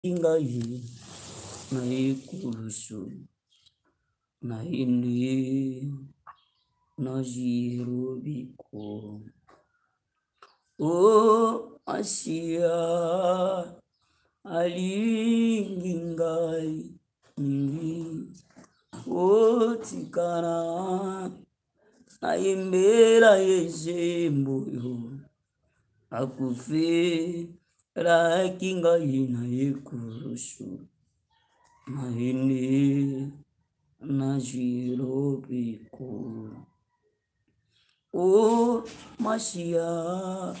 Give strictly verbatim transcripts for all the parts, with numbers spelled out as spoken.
ingai na ikurusu na indi na jirobiko. O Asia alingingai ingi o tikana na imbela yezemboyo akufe la kingai na ikurusu na indi na jirobiko. O Masia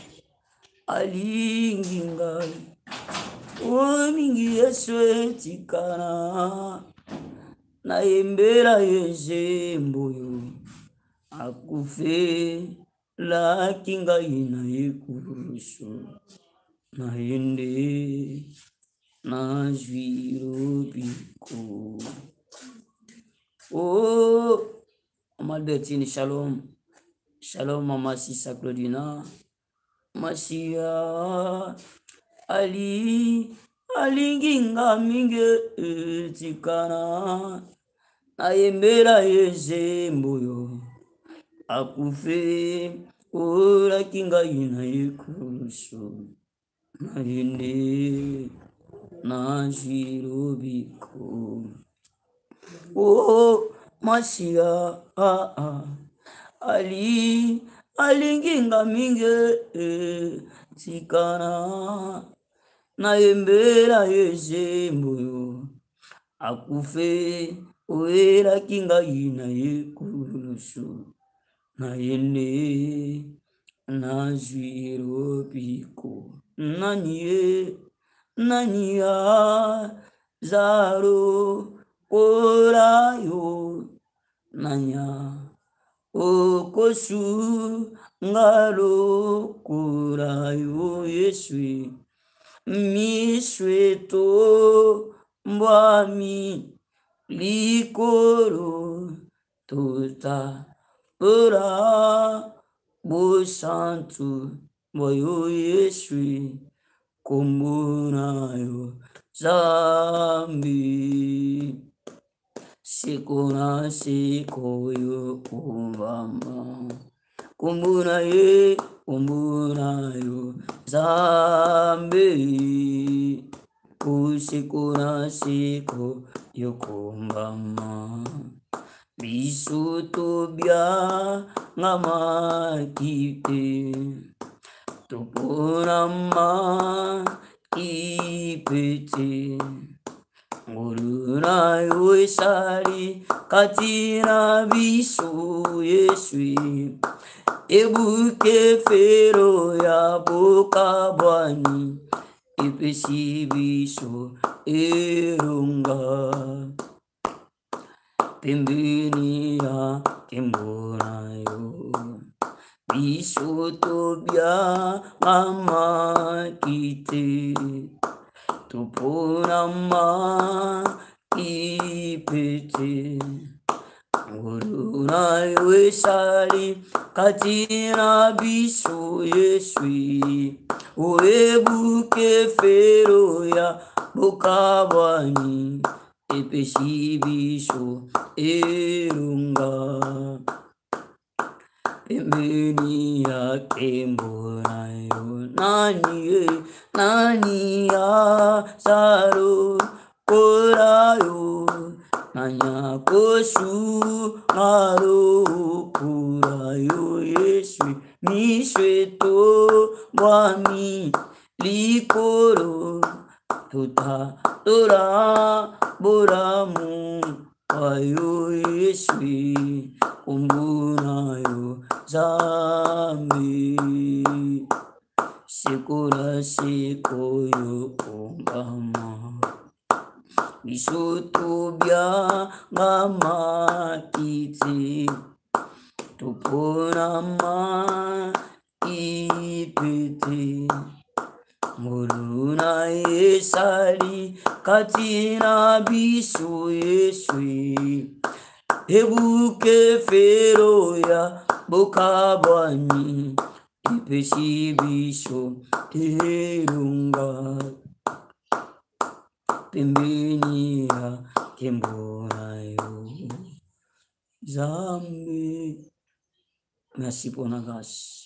alingingai o mingi yeswe tikana na imbela yezemboyo akufe la kingai na ikurusu na indi na jirobiko. Oh, Mama Betini, shalom. Shalom, Mama Sisa Claudina. Masia Ali alinginga minge tikana na yembera yezemboyo akufe ora kinga ina ikurusu na inde na jirobiko. Oh Masia ah, ah. Ali alinginga minge eh, tikana na yembera yezemboyo akufe oera kinga ina ikurusu na yende na jirobiko. Nanye nanya zaro korayo nanya okosu ngalo korayo Yesu misweto mbwami likoro tota ora bosantu moyo Yesu kombonayo zambi sikona sikoyo kumbama kumbunaye kumbunayo zambi kusikona siko yokumbama bisutubya ngamakite tupunama ipete nguruna isari katina bisu Yesu ebuke fero ya boka bwani ipesi bisu erunga pembeni ya kembonayo bisu tobya mama kite tupunama ipete nguruna isari katina bisu Yesu uebuke fero ya bukabani epesi bisu erunga pembeni ya kembonayo nani nani ya saro korayo nanya kosu ngaro korayo Yesu misweto mwami likoro tuta tora boramu ayo Yesu kumbunayo zambi sikora sikoyo kumbama bisutubya ngamakiti tupunama ipete muruna esali katina bisu Yesu ebuke fero ya bokabwani ipesi bisu erunga pembeni ya nkembo na yo Nzambe. Merci pour la grâce.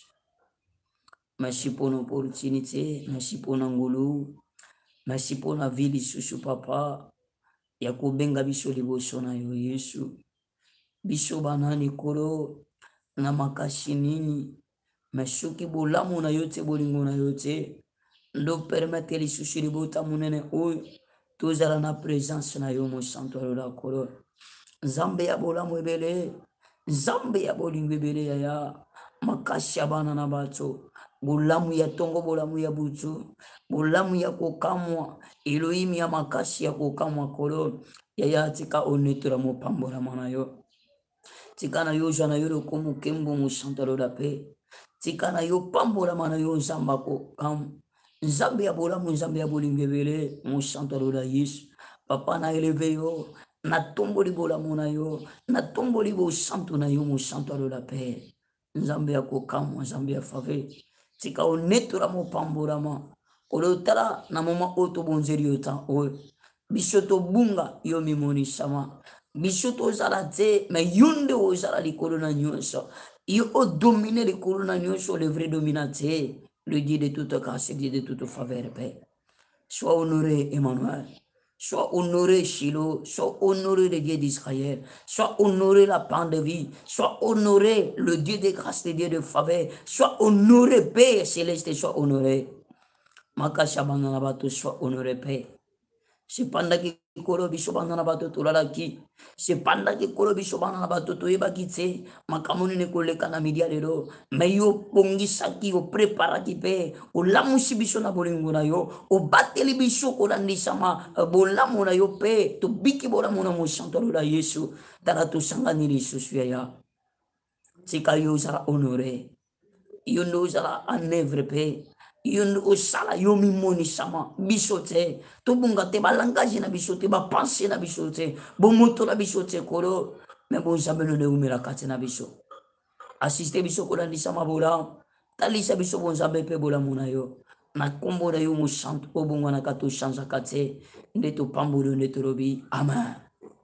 Merci pour l'opportunité. Merci pour l'angolo. Merci pour la vie lisusu papa. Ya kobenga biso liboso na yo Yesu. Biso banani kolo na makasi nini. Mais soki bolamu na yo te bolingo na yo te. Ndo permettre lisusu libota munene oyo. Tozala na présence na yo mo santo alola kolo. Nzambe ya bolamu ebele. Nzambe ya bolingo ebele ya ya. Makasi ya bana na bato. Bolamu ya tongo bolamu ya butu. Bolamu ya kokamwa. Elohim ya makasi ya kokamwa kolo. Ya ya tika onetura mo pambola mana yo. Tika na yo jana yo lokomu kembo mo santalo da pe. Tika na yo pambola mana yo nzamba kokamu. Nzambe ya bolamu nzambe ya bolingo ebele mo santalo da Yesu. Papa na eleve yo. Na tomboli bolamu na yo. Na tomboli bo santo na yo mo santalo da pe. Nzambe ya kokamwa nzambe ya fave. Tika onetura mo pambola ma. Olotala na moma oto bonzeri yota oyo. Bisoto bunga yo mimoni sama. Bisoto zala te me yonde o zala likolo na nyonso. Yo o domine likolo na nyonso le vrai dominateur. Le Dieu de toute grâce, le Dieu de toute faveur, Père. Sois honoré, Emmanuel. Sois honoré, Shiloh. Sois honoré, le Dieu d'Israël. Sois honoré, la pan de vie. Sois honoré, le Dieu de grâce, le Dieu de faveur. Sois honoré, Père céleste. Sois honoré. Makasha bandana bato, sois honoré, Père. C'est pendant que kolo biso bandana bato tolala ki. C'est pendant que kolo biso bandana bato toyeba ki te. Makamoni ne koleka na media lelo. Mais yo pongisa ki yo prepara ki pe. O lamusi biso na bolingo na yo. O bateli biso kolandisa ma bolamu na yo pe. To biki bolamu na mo santolo la Yesu. Tala to sangani lisusu ya. Tika yo zara honoré. Yo no zara en œuvre pe. Yon osala yo mimoni sama bisote to bunga te ba langage na bisote ba pensée na bisote bo moto na bisote kolo me bo zabelo ne umira kate na biso assiste biso ko ndisa mabola talisa biso bo nzambe pe bola muna yo na kombo na yo mo santo o bongo na kato chanza kate ndeto pambolo ndeto robi amen.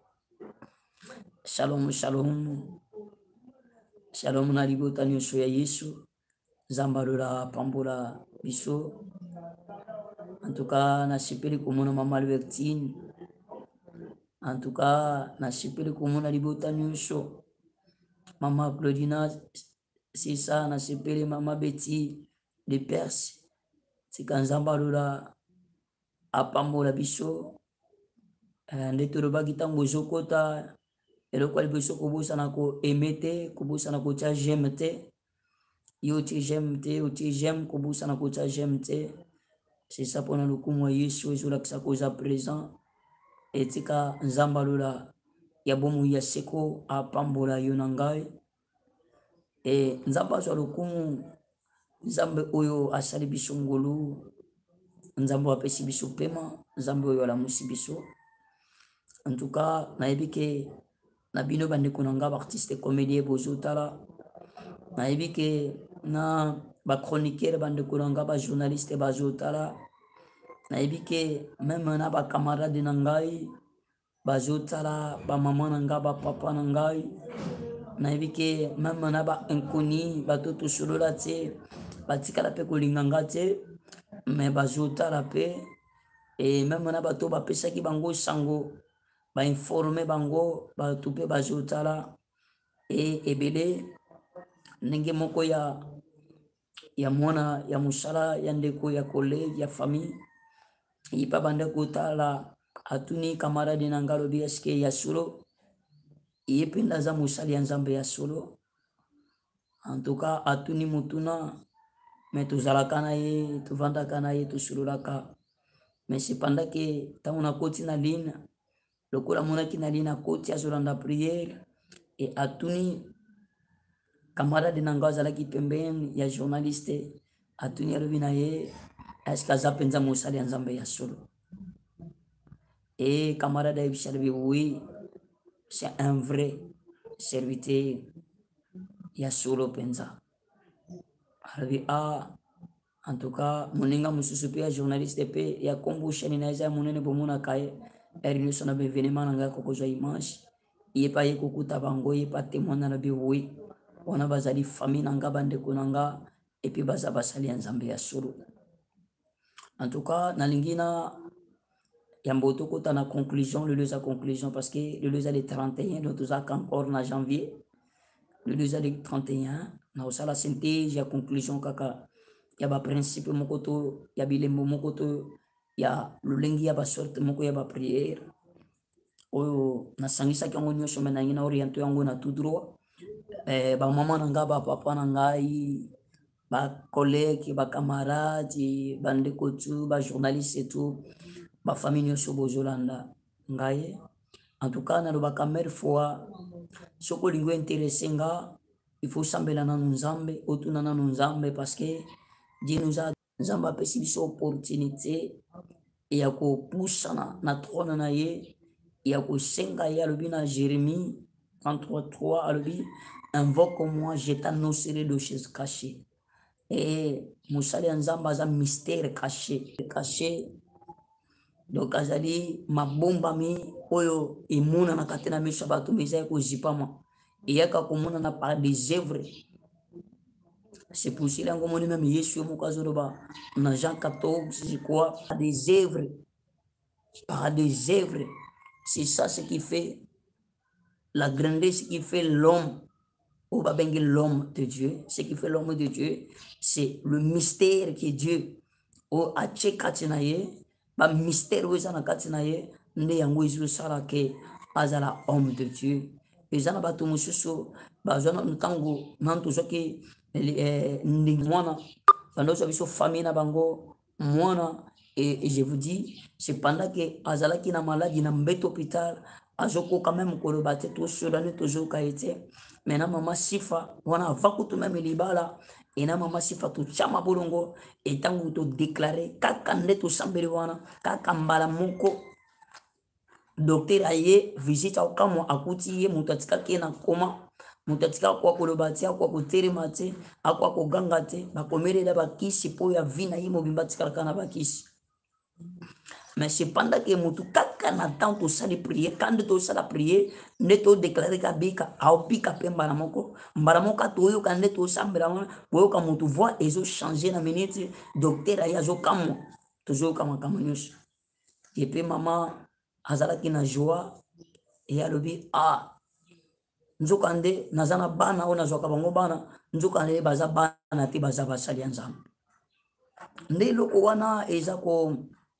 Shalom shalom shalom na libota nyonso ya Yesu Zambarura pambola biso. En tout cas, na sipeli kumuna mama Albertine. En tout cas, na sipeli kumuna libota nyuso. Mama Claudina, c'est ça, na sipeli mama Betty de Perse. C'est quand Zambarura a pambola biso. Ndetoroba kitango zokota. Eloko alibiso kubusa na ko emete, kubusa na ko tia jemete. Yo ti j'aime te, yo ti j'aime kubusa na kota j'aime te. C'est ça pour le coup moi Yesu ezula kisa koza présent. Etika nzamba lola ya bomu ya seko a pambola yo nangai. E nzamba zo lokumu nzambe oyo asali biso ngolu. Nzambe apesi biso pema, nzambe oyo ala musibiso. En tout cas, na ebike na bino bande konanga ba artiste comédien bozotala. Na ebike na ba chroniqueur bande kolanga ba journaliste bazotala na ebike même na ba camarade nangai bazotala ba maman nanga ba papa nangai na ebike même na ba inconnu batoto solola te batikala pe kolinganga te mais bazotala pe et même na bato bapesaki bango sango ba informer bango bato pe bazotala et ebele ndenge moko ya ya mwana ya musala ya ndeko ya collègue ya famille ipa bande kotala atuni camarade na ngalo biaske ya solo yependa za musali ya nzambe ya solo en tout cas atuni mutuna mais tozalaka na ye tovandaka na ye tosololaka mais cependant que ntango nakoti na ligne lokola monaki na ligne akoti azolanda priere et atuni camarade na nga azalaki pembeni ya journaliste atuni alobi na ye eske aza mpenza mosali ya nzambe ya solo e camarade ayebisi alobi oui c'est un vrai serviteur ya solo mpenza alobi a En tout cas, moninga mususupi ya journaliste pe ya kombo chaîne na isa monene bomona kaye erino sona be événement nanga kokozwa image ye pa ye kokuta bango ye pa témoin na bi oui ona bazali famille nanga bandeko nanga et puis baza basali ya nzambe ya solo. En tout cas, nalingina yambo tokota na conclusion le leza conclusion parce que le leza le trente et un donc toza encore na janvier le leza le trente et un na osala synthèse ya conclusion kaka ya ba principe moko to ya bilembo moko to ya lulengi ya ba sorte moko ya ba prière oyo nasangisaki yango nyonso me nangi na oriente yango na tout droit eh, bamama na ngai bapapa na ngai bacollègue bacamarade bandeko tu bajournaliste tu bafamille nyonso bozolanda ngai en tout cas nalobaka mare fois soki olingi ointeresse nga il faut sambela nanu nzambe otuna nanu nzambe parce que Dieu nous a nzambe apesi biso opportunité ya kopusana na trône na ye ya kosenga ye alobi na Jérémie trente-trois trois alobi invoque-moi je t'annoncerai de choses cachées et mosali ya nzambe aza mystère caché caché donc azali mabombami oyo emonanaka te na miso ya bato me eza ya kozipama eyaka komonana par des œuvres. C'est pour cela que je même Yesu moko azoloba na Jean quatorze je crois par des œuvres par des œuvres c'est ça ce qui fait la grandeur ce qui fait l'homme ou ba bengi l'homme de Dieu ce qui fait l'homme de Dieu c'est le mystère que Dieu o ache katina ye ba mystère o za na katina ye nde yango ezo sala ke azala homme de Dieu ezana bato mosusu bazwana ntango nanto soki ndingi mwana bandoso biso famille na bango mwana et je vous dis c'est pendant que azalaki na maladie na mbete hôpital azoko quand même koloba te to sodane tozoka ete maintenant mama sifa wana vakutu même libala et na mama sifa to chama bolongo et tango to déclarer kaka nde to sambeli wana kaka mbala moko docteur aye visite au kamo akuti ye mutatika ke na koma mutatika kwa koloba te kwa koterema te akwa koganga te bakomerela bakisi po ya vina ye mobimba tikala na bakisi. Mais cependant que mutu kaka na temps to sali prier quand to sala prier ne to déclarer ka bika au pika pe mbala moko mbala moko to yo kan ne to sambela wana boyo ka mutu voix ezo changer na minute docteur aye azo kamo toujours kama kama nyos et puis maman azalaki na joie et alobi ah nzokande nazana bana o nazwaka bango bana nzokande baza bana te baza basali ya nzambe nde loko wana eza ko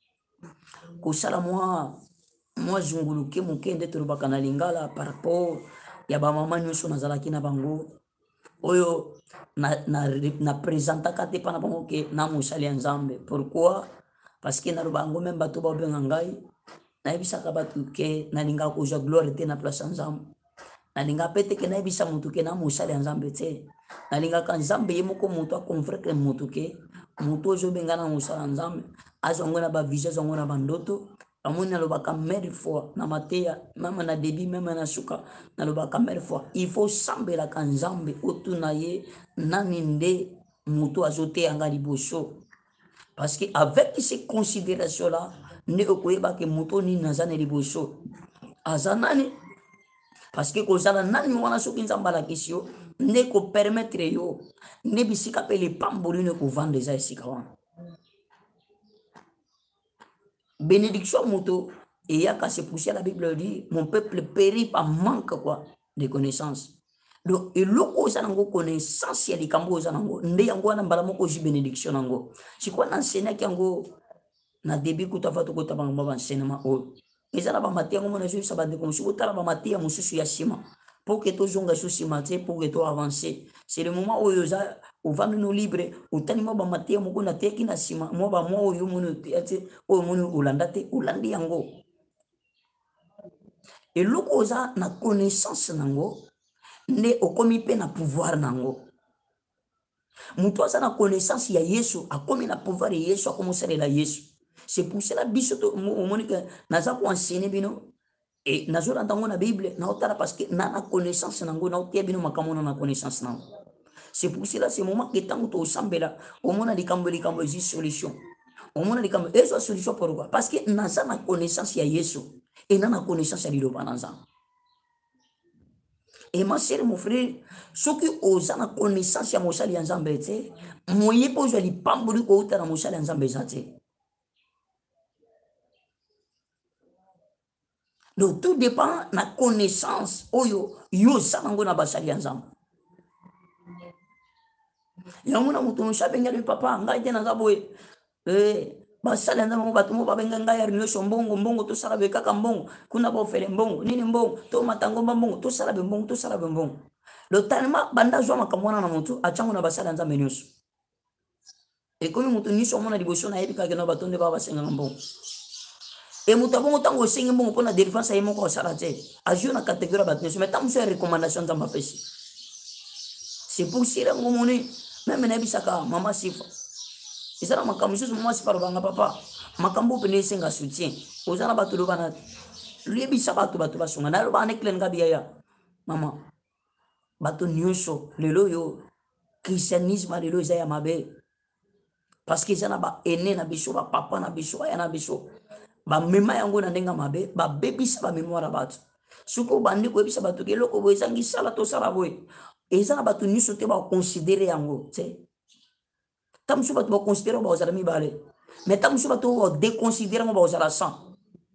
kosala mwa mwa zunguluke moke nde tolobaka na lingala par rapport ya bamama nyonso nazalaki na bango oyo na, na, na présentaka te mpa na bango ke na mosali ya nzambe pourquoi parce que naloba yango meme bato baobenga ngai nayebisaka bato ke nalingaka kozwa gloire te na place ya nzambe nalingaka pe te ke nayebisa motu ke na mosali ya nzambe te nalingaka nzambe ye moko moto aconvaincre motu ke moto ozobenga na mosala ya nzambe azwango na bavision azwango na bandoto amoni nalobaka mille fois na mateya meme na début meme na suka nalobaka mille fois il faut sambelaka nzambe otuna ye nani nde moto azoteyanga liboso parce que avec ces considérations là nde okoyebaka moto nini aza na liboso aza nani parce que kozala nani wana soki nzambe alakisi yo nde kopermettre yo nde bisika mpe lepamboli ne kovanda eza esika wana bénédiction moto eyaka c'est pour ça la Bible dit mon peuple périt par manque quoi de connaissance donc eloko oza nango connaissance ya likambo oza nango nde yango wana mbala moko ozwi bénédiction nango sikoyo nanseignaki yango na début kuta fa tokota bango baenseignement oyo eza na bamate yango mona ezobisa bandeko mosusu otala bamate ya mosusu ya nsima pour que tozonga so nsima te pour que to avancer c'est le moment oyo oza ovandi no libre otali mwa bamate ya moko na teyaki na nsima mwa bamwa oyo omoni oteya te oyo omoni olanda te olandi yango eloko oza na connaissance nango nde okomi mpe na pouvoir nango moto aza na connaissance ya yesu akomi na pouvoir ya yesu akomi osalela yesu c'est pour cela biso omoni ke naza koenseigne bino et nazolanda ngo na bible naotala parce que na na connaissance nango naoteya bino makambo na na connaissance nango C'est pour cela, c'est le moment que tant que tu sambela, au moins les cambo les cambo une solution. Au moins les cambo, et soit solution pourquoi? Parce que naza na connaissance ya Yesu et na na connaissance ya liloba naza. Et ma sœur, mon frère, ceux qui osent la connaissance ya mosali ya Nzambe te, moye po zo li pambuli ko uta na mosali ya Nzambe te. Donc tout dépend de la connaissance oyo yo sanango na basali ya Nzambe. Yango na mutu no shabenga le papa ngai te na zaboye. Eh basali ya Nzambe bato mo babenga ngai ya rino mbongo mbongo to sala be kaka mbongo kuna ba ofele mbongo nini mbongo to matango mbongo to sala be mbongo to sala be mbongo. Le tellement banda zo makamwana na mutu achango na basali ya Nzambe nyonso. Et comme mutu ni so mona liboso na yebi kaka na batonde ba basenga mbongo. Et mutabongo tango sengi mbongo pona délivrance ay moko sala te. Ajio na catégorie ba tneso mais tango so recommandation Nzambe pesi. C'est pour cela ngo moni même na bisaka mama sifa. Isana makamusu mama sifa banga papa. Makambo pene senga soutien. Ozana batulo bana. Lui bisa batu batu basunga na lo bana klen ngabiya ya. Mama. Batu nyonso lelo yo christianisme lelo izaya mabe. Parce que izana ba ene na biso ba papa na biso ya na biso. Ba mema yango na ndenga mabe ba bebisa ba mémoire batu. Suko bandi ko bisa batu ke loko bo ezangi sala to sala boy. Ezana batu nyonso te ba considérer yango, tu Tamsu batu ba considérer ba ozala mi bale. Mais tamsu batu ba déconsidérer ba ozala cent.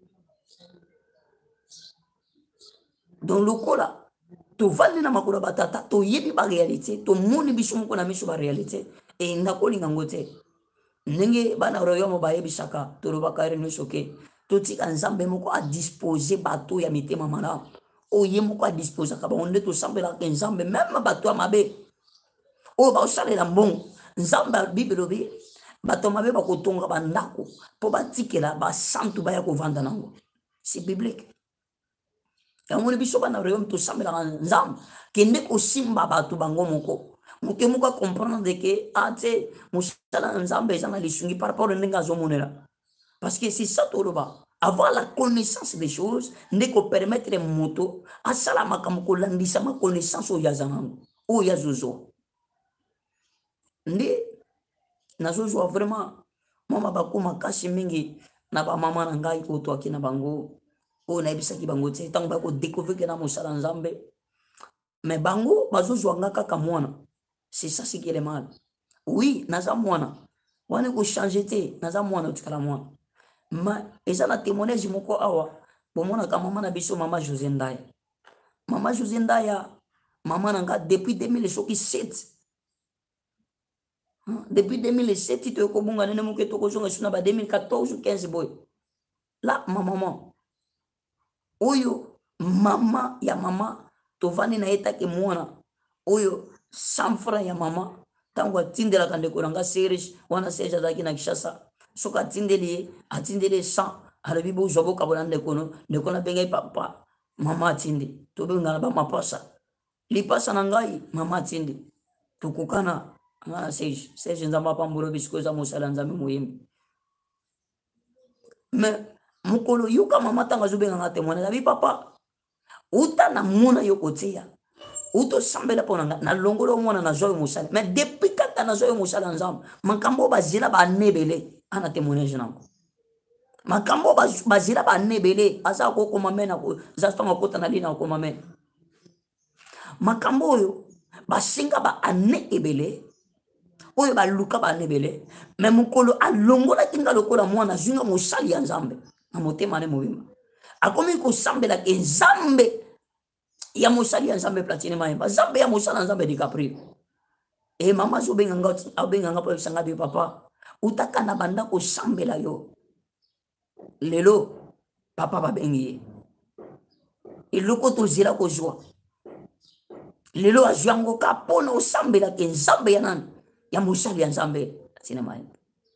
Donc lokola to vali na makolo batata to yebi ba réalité to moni biso moko na miso ba réalité et ndakolinga ngote. Ndenge bana royo mo ba yebisaka to lobakare no soke. To tika Nzambe moko a disposer bato ya mitema malamu. Oye moko a disposer ka ba onde to sambela ke Nzambe même bato mabe. O ba osalela mbongo. Nzambe Bible bi bato mabe ba kotonga ba ndako po ba tikela ba santu ba ya ko vanda nango. C'est biblique. Ya moni biso bana royo to sambela Nzambe kende ko simba bato bango moko. Muke muka comprendre que ate musala Nzambe ezana lisungi par rapport ndinga zomonela. Parce que c'est ça tout là-bas. Avoir la connaissance des choses, ne ko permettre moto à salama comme ko landisa ma connaissance o yazanango o yazozo. Ndi nazozo vraiment mama bakuma kasi mingi na ba mama na ngai ko to akina bango o na ebisa ki bango te tango ba ko découvrir que na musala Nzambe. Mais bango bazozo ngaka ka mwana. C'est ça ce qui est le mal. Oui, naza mwana. Wane ko changer te, naza mwana utikala mwana. Ma ezana témoignage moko awa bomona ka mama na biso mama José Ndaya. Mama José Ndaya mama nanga depuis deux mille sept. Hein? Depuis deux mille sept to ko bunga nene muke to ko zonga suna ba deux mille quatorze ou quinze boy. Là ma maman. Oyo mama ya mama to vani na eta ke mwana. Oyo cent francs ya mama tango atindela kande kolanga serish wana seja zaki na Kishasa. Soka atindeli atindeli cent alabi bo zobo kabolande kono ne kona benga papa mama atindi to benga ba mapasa li pasa na ngai mama atindi tukukana na seja seja nzamba pambulo bisko za musala nzambe muhimbi mais mukolo yuka mama tanga zobenga ngate mwana labi papa uta na muna yokotia uto sambela pona na longolo mwana na zoyo musala mais depuis kaka na zoyo musala nzambe makambo bazila ba nebele ana témoignage nango makambo bazila ba nebele asa ko ko mamena ko za tonga kota na lina ko mamena makambo yo basinga ba ane ebele oyo ba luka ba nebele mais mukolo alongola kinga lokola mwana zunga musali ya Nzambe na motema ne mobima akomi ko sambela ke Nzambe ya musali ya Nzambe platine maemba Nzambe ya musala Nzambe DiCaprio e mama zo benga ngati abenga ngapo sanga bi papa utaka na banda ko sambela yo lelo papa ba bengi iloko to zira ko joa lelo azwango ka pona o sambela ke Nzambe ya nani ya musali ya Nzambe platine maemba.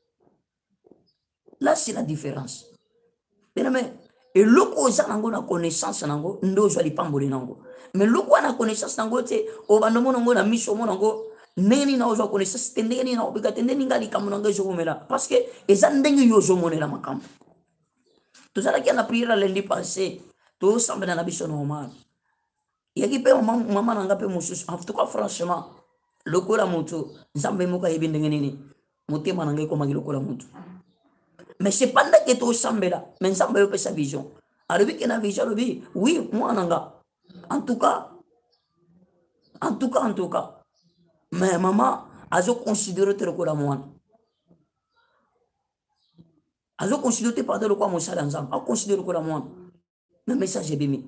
Là c'est la différence. Bien mais et loko zanango na connaissance nango ndo zo li pamboli nango mais loko na connaissance nango te o bando monongo na miso monongo neni na ozo connaissance te neni na obika te neni ngali kamunanga zo mela parce que eza ndengi yo zo monela makambo to zala ki na prière lundi passé to sambela na biso normal yaki pe mama mama nanga pe mususu en tout cas franchement lokola moto nzambe moko ayebi ndenge nini motema na ngai ekomaki lokola moto. Mais c'est pendant que tosambela mais nzambe ayopesa vision alobi ke na vision alobi oui mwana nga en tout cas en tout cas en tout cas mais mama azoconsidere te lokola mwana, azoconsidere te pardon lokola mosali ya nzambe, aconsidere lokola mwana. Mais message ebimi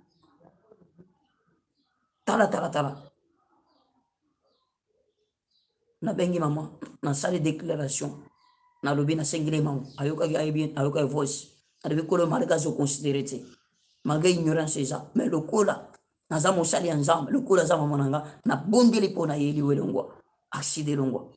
tala tala tala nabengi mama nasali déclaration nalobi nasengeli mama ayokaki ayebi ayokaki voice alobi kolo malgré azoconsidere te malgré ignorance eza mais lokola naza mosali ya nzambe lokola aza mama na nga nabondeli mpo na ye liwele ngwa akside longwa.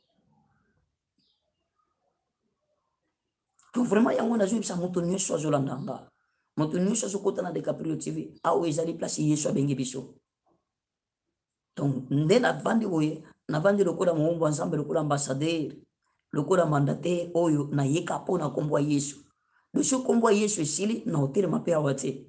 To vraiment yango nazoyebisa moto nyonso azolanda nga moto nyonso azokota na Decaprio T V awa ezali place yesu abengi biso. Donc nde navandi boye navandi lokola moombo ya nzambe lokola ambassadeur lokola mandataire oyo nayeka mpo na kombo ya yesu loso kombo ya yesu esili na otelema mpe awa te.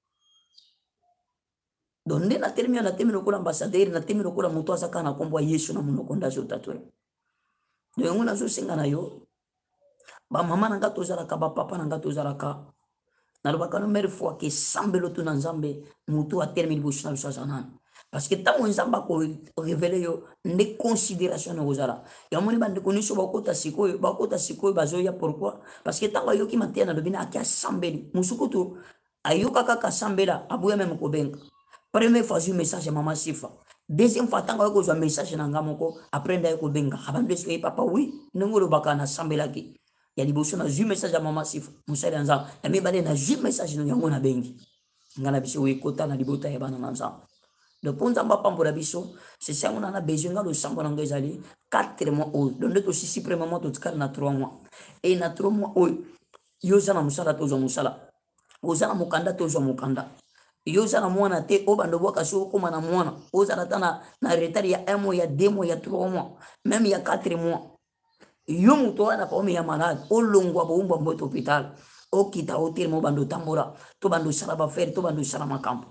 Donc nde natelemi awa natemi lokola ambassadeur natemi lokola moto aza kaka na kombo ya yesu na monoko nde azotatula. Donc yango nazosenga na yo bamama na nga tozalaka bapapa na nga tozalaka nalobaka no mille fois ke sambelo to na nzambe moto atelemi liboso na biso aza nani parce que ntango nzambe akorevele yo nde considération na kozala yamoni bandeko nyonso bakota sikoyo bakota sikoyo bazoya pourquoi parce que ntango ayoki mateya nalobi na aki asambeli mosukutu ayoka kaka asambela aboya meme kobenga première fois azwi message ya mama Sifa deuxième fois ntango ayoki kozwa message na nga moko après nde ayoki kobenga abandi esoki papa oui ndenge olobaka nasambelaki ya liboso nazwi message ya mama Sifa mosali ya nzambe ya mibale nazwi message yango na bengi nga na biso ekota na libota ya bana na nzambe. Donc pour nzambe apambola biso c'est ça on a besoin nga losambo na nga ezali quatre mois oyo donc nde tosisi premier mois totikali na trois mois et na trois mois oyo yo oza na mosala tozwa mosala oza na mokanda tozwa mokanda yo oza na mwana te oyo bando bwaka so okóma na mwana ozala ta na retard ya un mois ya deux mois ya trois mois même ya quatre mois yo moto wana paomi ya malade olongwa boumba mboto hôpital okita otelema obando tambola to bando osala bafere to bando osala makambo.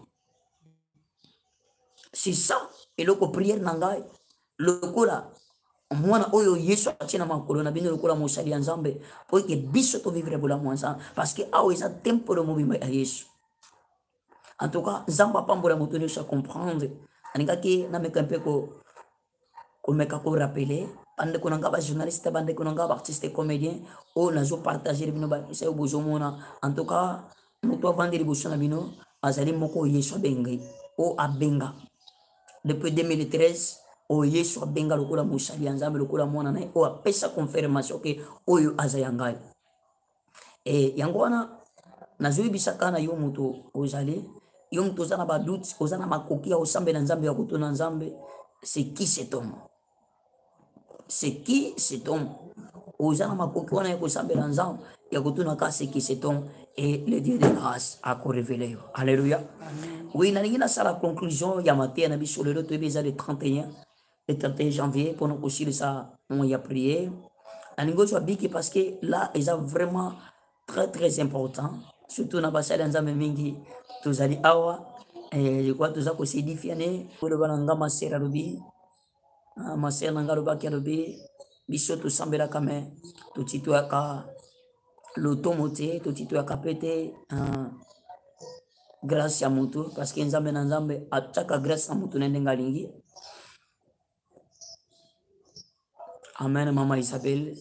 C'est ça eloko prière na ngai lokola mwana oyo yesu atie na makolo na bino lokola mosali ya nzambe po eke biso tovivre bolamu ya nzambe parce que awa eza tempelo mobimba ya yesu. En tout cas nzambe apambola moto nyonso acomprendre alingaki nameka mpe komeka korapele bandeko na nga bajournaliste bandeko na nga baartiste comédien oyo nazopartage bino bakisa oyo bozomona. En tout cas moto avandi liboso na bino azali moko yesu abengai oyo abenga depuis deux mille treize oyo yesu abenga lokola mosali ya nzambe lokola mwana na ye oyo apesa confirmation ke oyo aza ya ngai. E yango wana nazoyebisa kaka na yo moto ozali yo moto oza na badoute oza na makoki ya kosambela nzambe ya kotuna nzambe c'est qui cet homme c'est qui cet homme oza na makoki wana ya kosambela nzambe ya kotuna ka c'est qui cet homme et le Dieu de grâce akorévele yo. Alléluia. Oui nalingi nasala conclusion ya mateya na biso lelo toyebi eza le trente et un le trente et un janvier mpona kosilisa mo ya prière nalingi ozwa biki parce que là eza vraiment très très important surtout na basali ya nzambe mingi tozali awa je crois toza kosedifiane oloba na nga masere alobi masere na nga alobaki alobi biso tosambelaka me totitoyaka lotomo te totitoyaka mpe te grâce ya moto parce que nzambe na nzambe atiaka grâce na moto na ndenge alingi. Amen. Mama Isabelle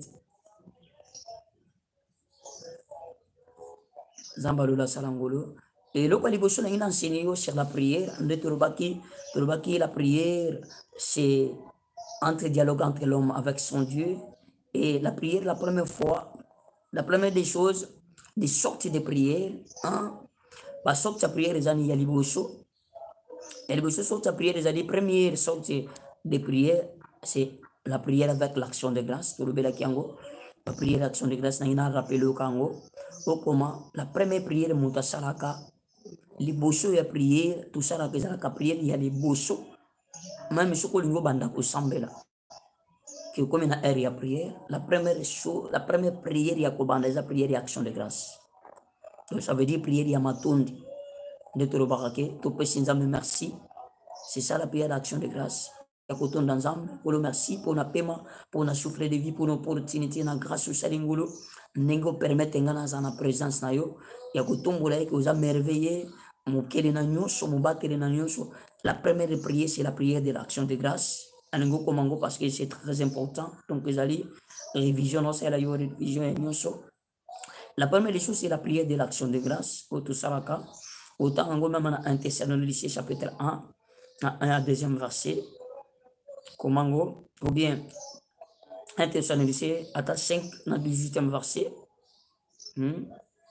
nzambe alola salangolo et eloko ya liboso nangi na enseigné yo sur la prière nde tolobaki tolobaki la prière c'est entre dialogue entre l'homme avec son Dieu et la prière la première fois la première des choses des sortes de prière hein basorte ya prière ezali ya liboso ya liboso sorte ya prière ezali première sorte de prière c'est la prière avec l'action de grâce tolobelaki yango la prière action de grâce nangi na rappele oka yango okoma la première prière moto asalaka liboso ya prière tosalaka ezalaka prière ya liboso même soki olingi obanda kosambela ke okomi na aire ya prière la première chose la première prière ya kobanda eza prière ya action de grâce. Donc ça veut dire prière ya matondi nde tolobaka ke topesi nzambe merci c'est ça la prière d'action de grâce ya kotonda nzambe kolo merci pour na pema pour na souffle de vie pour na opportunité na grâce osali ngulu ndenge opermettre nga naza na présence na yo ya kotombola ye ke oza merveilleux mokele na nyonso mobateli na nyonso. La première prière c'est la prière de l'action de grâce alingo komango parce que c'est très important donc ezali révision non c'est la yo révision ya nyonso. La première des choses c'est la prière de l'action de grâce otosalaka autant ngo même na un Thessaloniciens chapitre un à un à deuxième verset komango ou bien un Thessaloniciens ata cinq na dix-huitième verset. Hmm.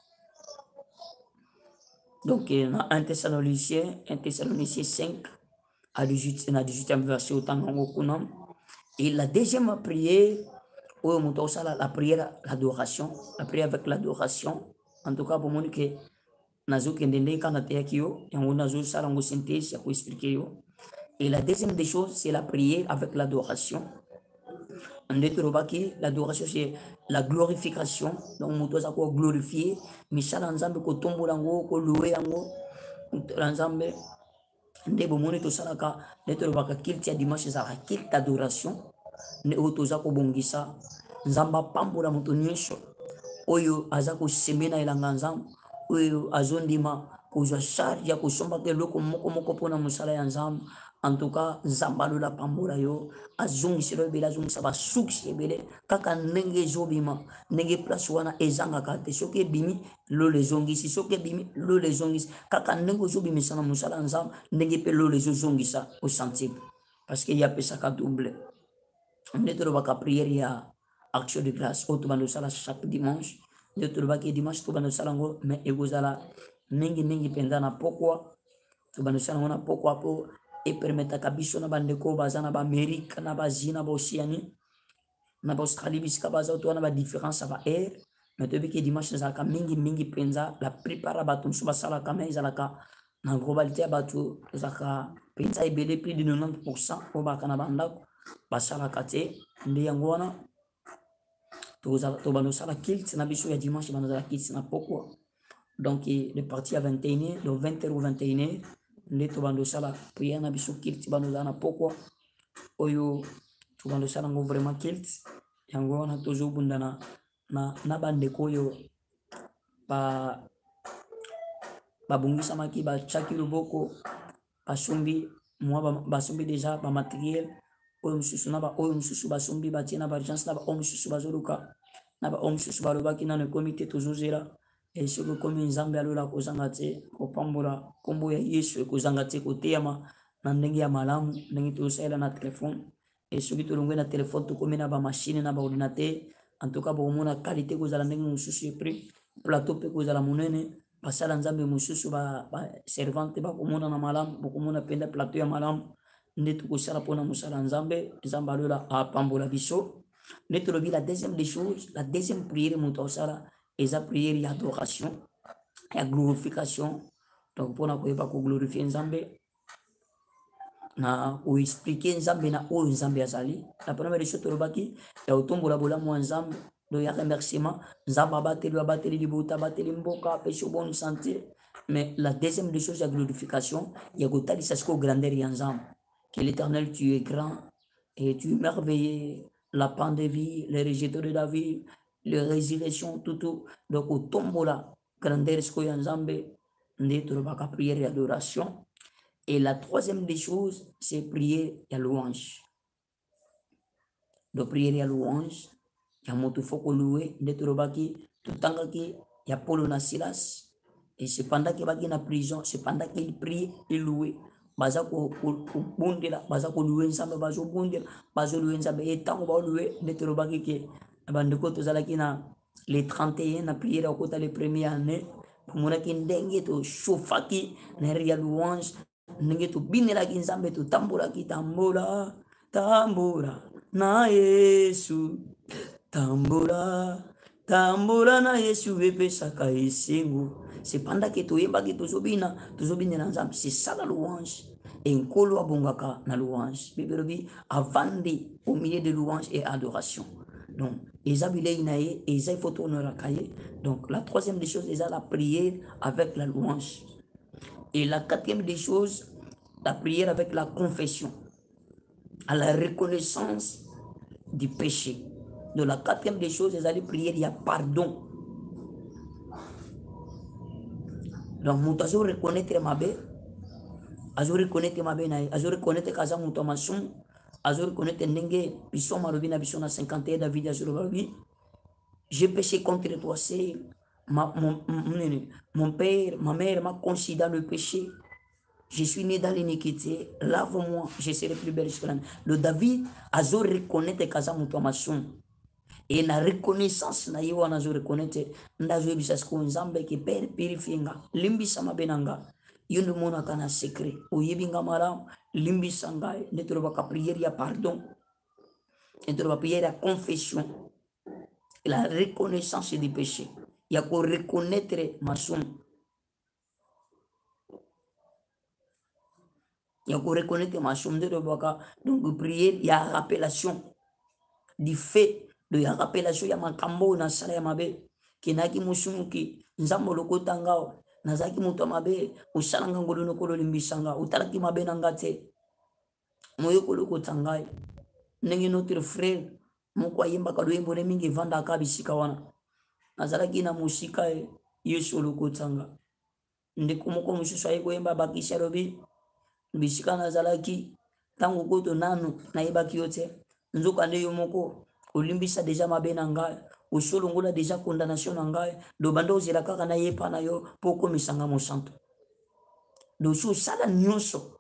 Donc na un Thessaloniciens un Thessaloniciens cinq à dix-huit na dix-huitième verset autant ngo kunam. Et la deuxième prière oh mon la prière l'adoration la prière avec l'adoration en tout cas pour moi que nazo kendende kana te yakio yango nazo sala ngo synthèse ya ko expliquer yo. Et la deuxième des choses c'est la prière avec l'adoration. L'adoration c'est la glorification donc moto za ko glorifier misala nzambe ko tombola ngo ko louer yango nzambe nde bomoni to salaka neto baka kilte ya dimanche za kilte d'adoration ne otoza ko bongisa nzamba pambola moto nyonso oyo aza kosemena elanga nzambe oyo azondima kozwa charge ya kosombaka eloko moko moko mpona mosala ya nzambe. En tout cas nzambe alola pambola yo azongisela ebele azongisa basuksi ebele kaka ndenge ezobima ndenge place wana ezangaka te soki ebimi lolo ezongisi soki ebimi lolo ezongisi kaka ndenge ozobimisa na mosala ya nzambe ndenge mpe lolo ezozongisa osentir parce que yapesaka double nde tolobaka priere ya action de grâce oyo tobanda osala chaque dimanche nde tolobaki dimanche tobanda osala yango mais ekozala mingimingi mpenza na pokwa tobanda osala yango na pokwa mpo epermetaka biso na bandeko baza na baamérike na basie na baocéanie na baaustralie bisika baza oto wana badifférence ya baare mais toyebiki dimanche ezalaka mingimingi mpenza la plupart ya bato mosusu basalaka mai ezalaka na globalité ya bato tozalaka mpenza ebele plus de quatre-vingt-dix pourcent oyo baka na bandako basalaka te nde yango wana tobanda osala kilte na biso ya dimanche banda ozala kilte na pokwa donc le parti ya vingt et une heures donc vingt heures ou vingt et une heures nde tobanda osala priere na biso kilte banda ozala na pokwa oyo tobanda osala yango vraiment kilte yango wana tozobunda na, na, na bandeko oyo babongisamaki batiaki loboko basombi mwa basombi deja bamateriel oyo mosusu na baoyo mosusu basombi batie na baagence na baoyo mosusu bazoluka na baoyo mosusu balobaki nano ekomi te tozozela e soki ekomi nzambe alola kozanga te kopambola nkombo ya yesu ekozanga te koteyama na ndenge ya malamu ndenge tozosalela na telefone e soki tolongwe na telefone tokomi na bamashine na baordinateur en tout cas bokomona qualité kozala ndenge mosusu epri plateau mpe kozala monene basala nzambe mosusu baservante bakomona na malamu bokomona mpenza plateau ya malamu nde tokosala mpona mosala nzambe nzambe alola apambola biso nde tolobi la deuxième des choses la deuxième prière moto osala eza prière ya adoration ya glorification donc mpona koyeba koglorifie nzambe na koexplike nzambe na oyo nzambe azali. La première des choses tolobaki ya kotombola bolamu ya nzambe do ya remerciement nzambe abateli abateli libota abateli mboka apesi bonne santé mais la deuxième des choses ya glorification ya kotalisa siko grandeur ya nzambe que l'Éternel, tu es grand et tu es merveilleux, la pan de vie, les rejetons de David, les résurrections, tout, tout. Donc, au tombeau la grandeur, ce qu'il y a en Zambé, la prière et l'adoration. Et la troisième des choses, c'est prier et louange. Donc, prière et louange, il y a un faut que louer, tout le temps qu'il y a Paul na Silas, et c'est pendant qu'il est en prison, c'est pendant qu'il prie et louer. Baza ko bondela baza ko louer nzambe bazo bondela bazo louer nzambe et tant ba louer netero baki ke bandeko tozala kina les trente et un na prière au kota les premières années pour mona ki ndenge to chofaki na ria louange ndenge to binela ki nzambe to tambola ki tambola tambola na Yesu tambola tambola na Yesu epesaka esengo. C'est pendant que tu es baki tozobina tozobina na nzambe c'est ça la louange et nkolo abongaka na louange bibelobi avandi au milieu de louange et adoration donc ezabile inaye et il faut tourner la cahier. Donc la troisième des choses c'est la prière avec la louange et la quatrième des choses la prière avec la confession. à la reconnaissance du péché. De la quatrième des choses, ils allaient prier, il y a pardon. Donc, nous devons reconnaître ma bé, azo reconnaître ma bé, azo reconnaître kaza muto masum, azo reconnaître ndenge, biso marobi na biso na cinquante et un David azo marobi. J'ai péché contre toi, c'est mon, mon, mon père, ma mère m'a conçu dans le péché. Je suis né dans l'iniquité, lave-moi, je serai plus belle jusqu'à l'année. Le David azo reconnaître kaza muto masum. Et la reconnaissance na yo wana zo reconnaître ndazo ebisa sko nzambe ki père purifienga limbisa mabenanga yo ndo mona kana secret oyebinga mara limbisa ngai ndetoro baka prière ya pardon ndetoro ba prière ya confession et la reconnaissance du péché ya ko reconnaître masum ya ko reconnaître masum ndetoro baka donc prière ya rappellation du fait de ya rappellation ya makambo na sala ya mabe kinaki musumuki nzambo lokota ngao nazaki muto mabe usalanga ngolo nokolo limbisanga utalaki mabe nanga te moyo kolokota ngai ndenge notre frère moko ayemba ka loyembo ne mingi vanda ka bisika wana nazalaki na musika yesu lokota nga ndeko moko mususu aye koyemba bakisi alobi bisika nazalaki tango koto nanu nayebaki yo te nzoka nde yo moko olimbisa deja mabe na ngai osolongola deja condamnation na ngai do bando ozela kaka na ye pa na yo mpo okomisanga mosantu do so osala nyonso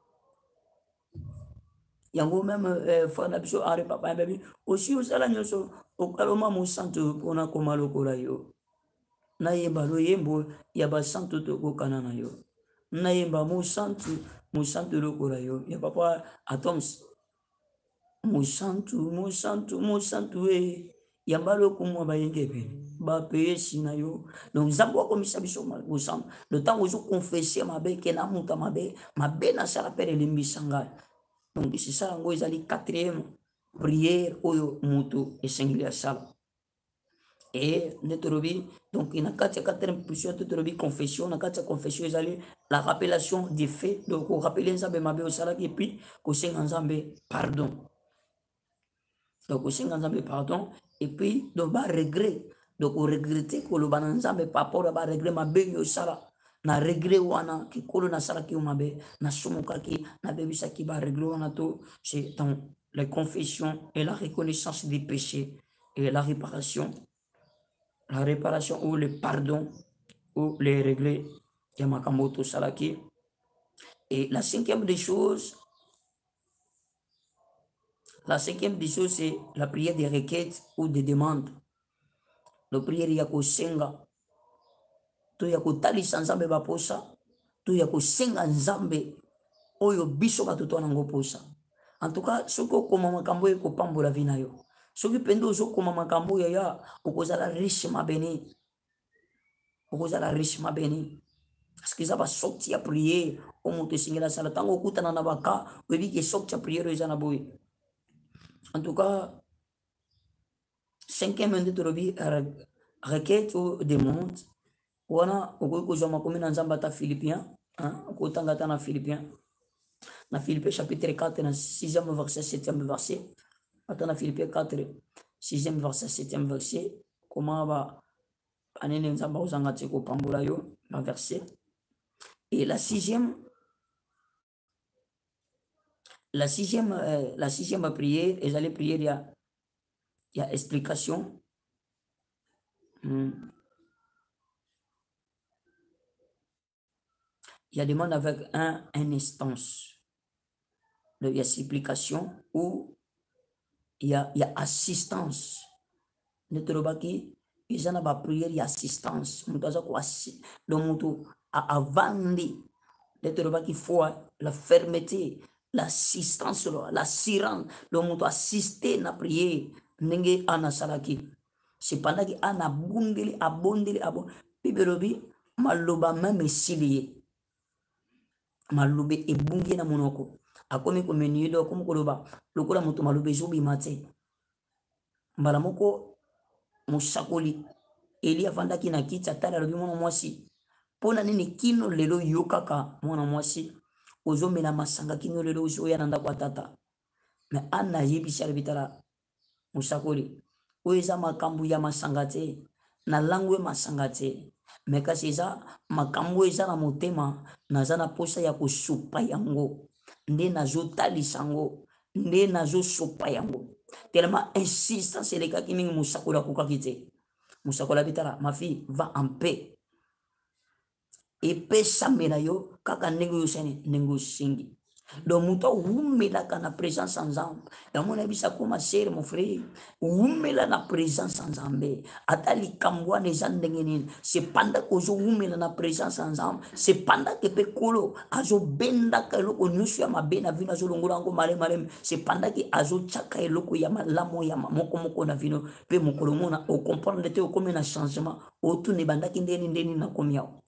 yango meme eh, frère na biso henri papa yabebi osi osala nyonso okaloma mosantu mpona koma lokola yo nayemba loyembo ya basantu tokokana na yo nayemba mosantu mosantu lokola yo ya papa atoms mosantu mosantu mosantu e yamba lokumwa bayenge pene bapesi na yo donc nzambe wakomisa biso mosantu le temps ozo confesser mabe ke na muta mabe mabe na sala pere limbisa ngai donc c'est ça yango ezali quatrième prière oyo mutu esengeli asala et netorobi donc na kati ya quatrième prière totorobi confession na kati ya confession ezali la rappellation des faits donc ko rappeler nzambe mabe osalaki et puis kosenga nzambe pardon. Donc, aussi, nzambe pardon, et puis, donc, ba regret. Donc, on regrette que le banan nzambe par rapport à ba regret ma be yo sala. Na regret wana, ki kolo na sala ki mabe, na somoka ki, na bebisa ki ba regret wana to, c'est dans la confession et la reconnaissance des péchés et la réparation. La réparation ou le pardon ou les regrets, yamakamoto salaki. Et la cinquième des choses, la cinquième des choses, c'est la prière des requêtes ou des demandes. La prière yako senga. To yako talisa nzambe baposa. To yako senga nzambe. Oyo biso batoto nango posa. En tout cas, soko koma makambo yako pambo la vina yo. Soki pendo zo koma makambo ya ya. Okozala riche mabeni. Okozala riche mabeni. Parce que ça va sortir à prier. Omo te singela sala. Tango okuta na nabaka. Webi ke sortir à prier o izana boy. En tout cas, cinquième minute de robi requête ou demande. Wana okoki kozwa makomi na nzambe ata Philippiens, hein, okotanga ata na Philippiens. Na Philippiens chapitre quatre na sixième verset, septième verset. Ata na Philippiens quatre, sixième verset, septième verset. Comment va anene nzambe ozanga te kopambola yo na verset. Et la sixième la sixième euh, la sixième prière, et j'allais prier il y a il y a explication. Hmm. Il y a demande avec un, un instance. Il y a supplication ou il y a, il y a assistance. Notre baki, il y a une prière, il y a assistance. Donc, avant notre baki, il faut la fermeté, l'assistance, l'assurance. Donc, on assister à la prière. Nenge ana salaki. C'est pendant que ana bundeli, abondeli, abondeli. Piberobi, maloba même esilié. Malube ebungi na monoko akomi ko menido akomi ko loba lokola moto malube zobi mate mbala moko musakoli eli avandaki na kiti atala lobi mwana mwasi pona nini kino lelo yo kaka mwana mwasi ozomela masanga kino lelo ozoya na ndako tata mais ana yebisi bitala musakoli oeza makambo ya masanga te na langue masanga te mais kasi eza makambo eza na motema naza na posa ya kosupa yango nde nazotalisa yango nde nazosopa yango tellement insistance elekaki mingi musakoli akokaki te musakoli abitala ma fille va en paix epesamela yo kaka ndenge oyosani ndenge osengi donc moto awumelaka na présence ya nzambe yamona yebisa koma sere mon frère wumela na présence ya nzambe ata likambo wana eza ndenge nini sepandaka ozowumela na présence ya nzambe sepandaka mpe kolo azobendaka eloko nyonso ya mabe na vino azolongola yango malemaleme sepandaki azotiaka eloko ya malamu ya mokomoko na vino mpe mokolo mona okomprendre te okomi na changement otuna ebandaki ndeni ndeni nakomi awa.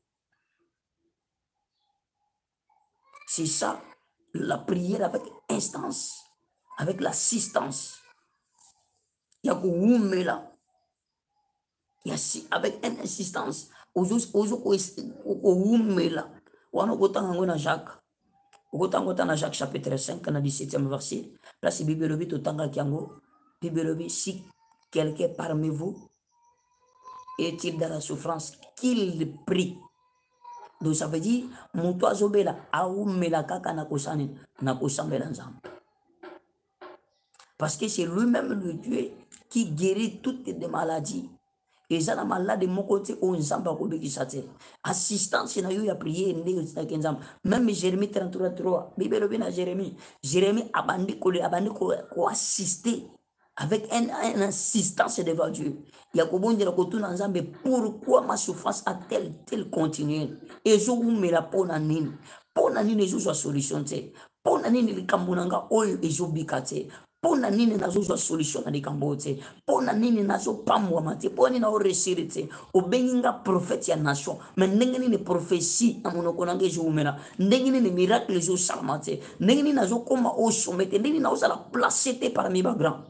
C'est ça, la prière avec instance, avec l'assistance. Il y a là. Il y a avec une insistance. Aujourd'hui, là. On a Jacques. On a Jacques chapitre cinq, dans le dix-septième verset. Là, c'est Bible Lobi, tout le temps. Bible Lobi, si quelqu'un parmi vous est-il dans la souffrance, qu'il prie. Donc ça veut dire moto azobela aumela kaka na kosani na kosambela nzambe. Parce que c'est lui-même le Dieu qui guérit toutes les maladies. Et ça la maladie mon côté au nzambe akobekisa te. Assistance na yo ya prier ndenge tsaka nzambe. Même Jérémie trente-trois trois, Bible lobi na Jérémie, Jérémie abandi ko abandi ko assister avec une, une insistance devant Dieu. Yakobondela kotuna nzambe pourquoi ma souffrance a-t-elle tel continué? Et je vous mets la pona nini. Pona nini je sois solution te. Pona nini likambunanga oyo ezobikate. Pona nini nazo sois solution na likambo te. Pona nini nazo pamwa mate. Pona nini na oresiri te. Obenginga prophète ya nation. Mais ndenge nini prophétie na monoko nanga ezomela. Ndenge nini miracle ezo salmate. Ndenge nini nazo koma o somete. Ndenge nini nazo la placer te parmi ba grand.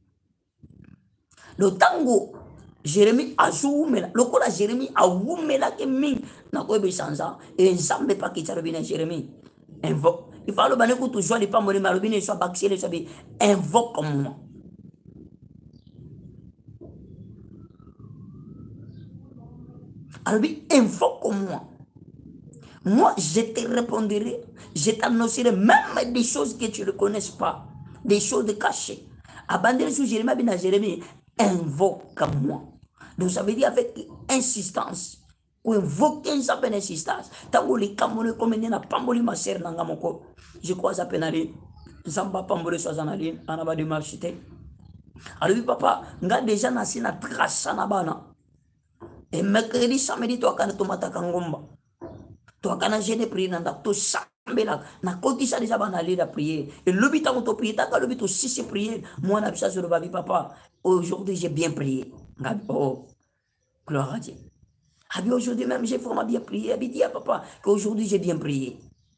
Le tango Jérémie a zoumela, le kola Jérémie a woumela ke ming na ko be sanza et nzambe pa kitaro bina Jérémie invoque il va le bané ko to joie les pas mori malobine soit baxer soit be invoque moi albi invoque moi moi je te répondrai je t'annoncerai même des choses que tu ne connais pas des choses cachées abandonner sur Jérémie bina Jérémie invoque-moi. Donc ça veut dire avec insistance. Ou invoquer une certaine insistance. Tant les camons comme il n'a pas moli ma sœur nangamoko. Je crois à peine Zamba pambole soit en allée, en avant de marchiter. Alors papa, nga déjà nasi na trace na bana. Et mercredi samedi toi kana tomata kangomba. Toi kana jeune prier nanda to sambela na koti sa déjà bana aller la prier. Et lobi ta to prier ta ka lobi to si c'est prier. Moi na bisa sur le babi papa. Aujourd'hui, j'ai bien prié. Oh, gloire à Dieu. Aujourd'hui même, j'ai vraiment bien prié. Dit à papa qu'aujourd'hui, j'ai bien prié.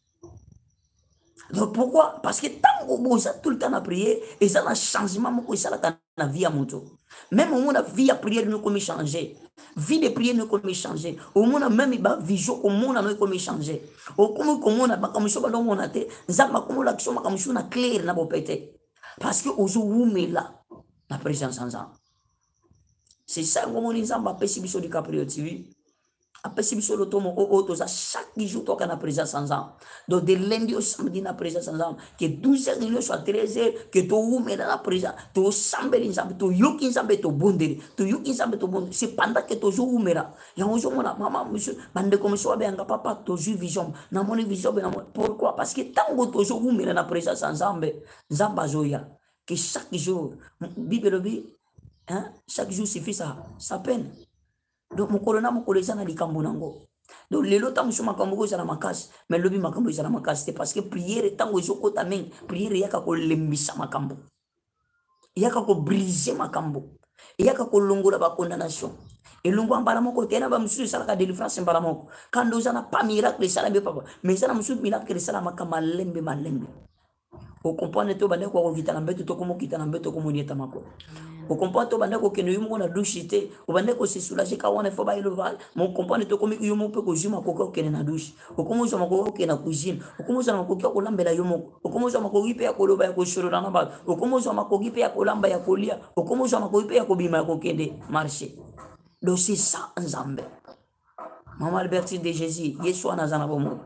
Donc pourquoi? Parce que tant que ça tout le temps à prier, et ça a un changement que ça dans la vie à mon tour. Même au moment la vie à prier nous comme changer. Vie de prière nous comme changer. Au moment même ba vision au monde nous comme changer. Au comme comme on a ba comme ça ba donc on a té, ça ba comme l'action ba comme ça na clair na bo pété. Parce que aujourd'hui mais là la présence en ça. C'est ça comme on dit ça ba pesibiso de Caprio T V. Après si biso le tomo o auto ça chaque jour toi kana présence en ça. Donc de lundi au samedi na présence en ça que douze heures soit treize heures que to ume na présence to sambeli nzambe to yoki nzambe to bondeli to yoki nzambe to bondeli c'est pendant que to jour umera ya ozo mona maman monsieur bande comme so be anga papa to jour vision na moni vision na pourquoi parce que tango to jour umera na présence nzambe nzamba zoya que chaque jour Bible dit hein chaque jour suffit ça ça peine. Donc mon corona mon collège na likambo nango. Donc les lots tant sur makambo ko za na makasi mais lobi makambo za na makasi c'est parce que prière tango ezoko ta main prière yaka ko lembisa makambo. Yaka ko briser makambo. Yaka ko longola ba condamnation. Et longo ambala moko tena ba musu sala ka délivrance mbala moko. Kando za na pas miracle sala be papa mais ça na musu miracle sala makama lembe malembe. O comprendre to bande ko kita na mbeto to komo kita na mbeto komo nieta mako. O comprendre to bande ko keno yumo na douche te. O bande ko se soulager ka wana fo ba iloval. Mo comprendre to komi yumo pe ko juma ko ko kene na douche. O komo zo mako ko na cuisine. O komo zo mako ko lambela yumo. O komo zo mako gipe ya ko loba ya ko shoro na ba. O komo zo mako gipe ya ko lamba ya ko lia. O komo zo mako gipe ya ko bima ko kende marcher. Donc c'est ça Nzambe. Maman Albertine de Jésus, Yesu anazana bomo.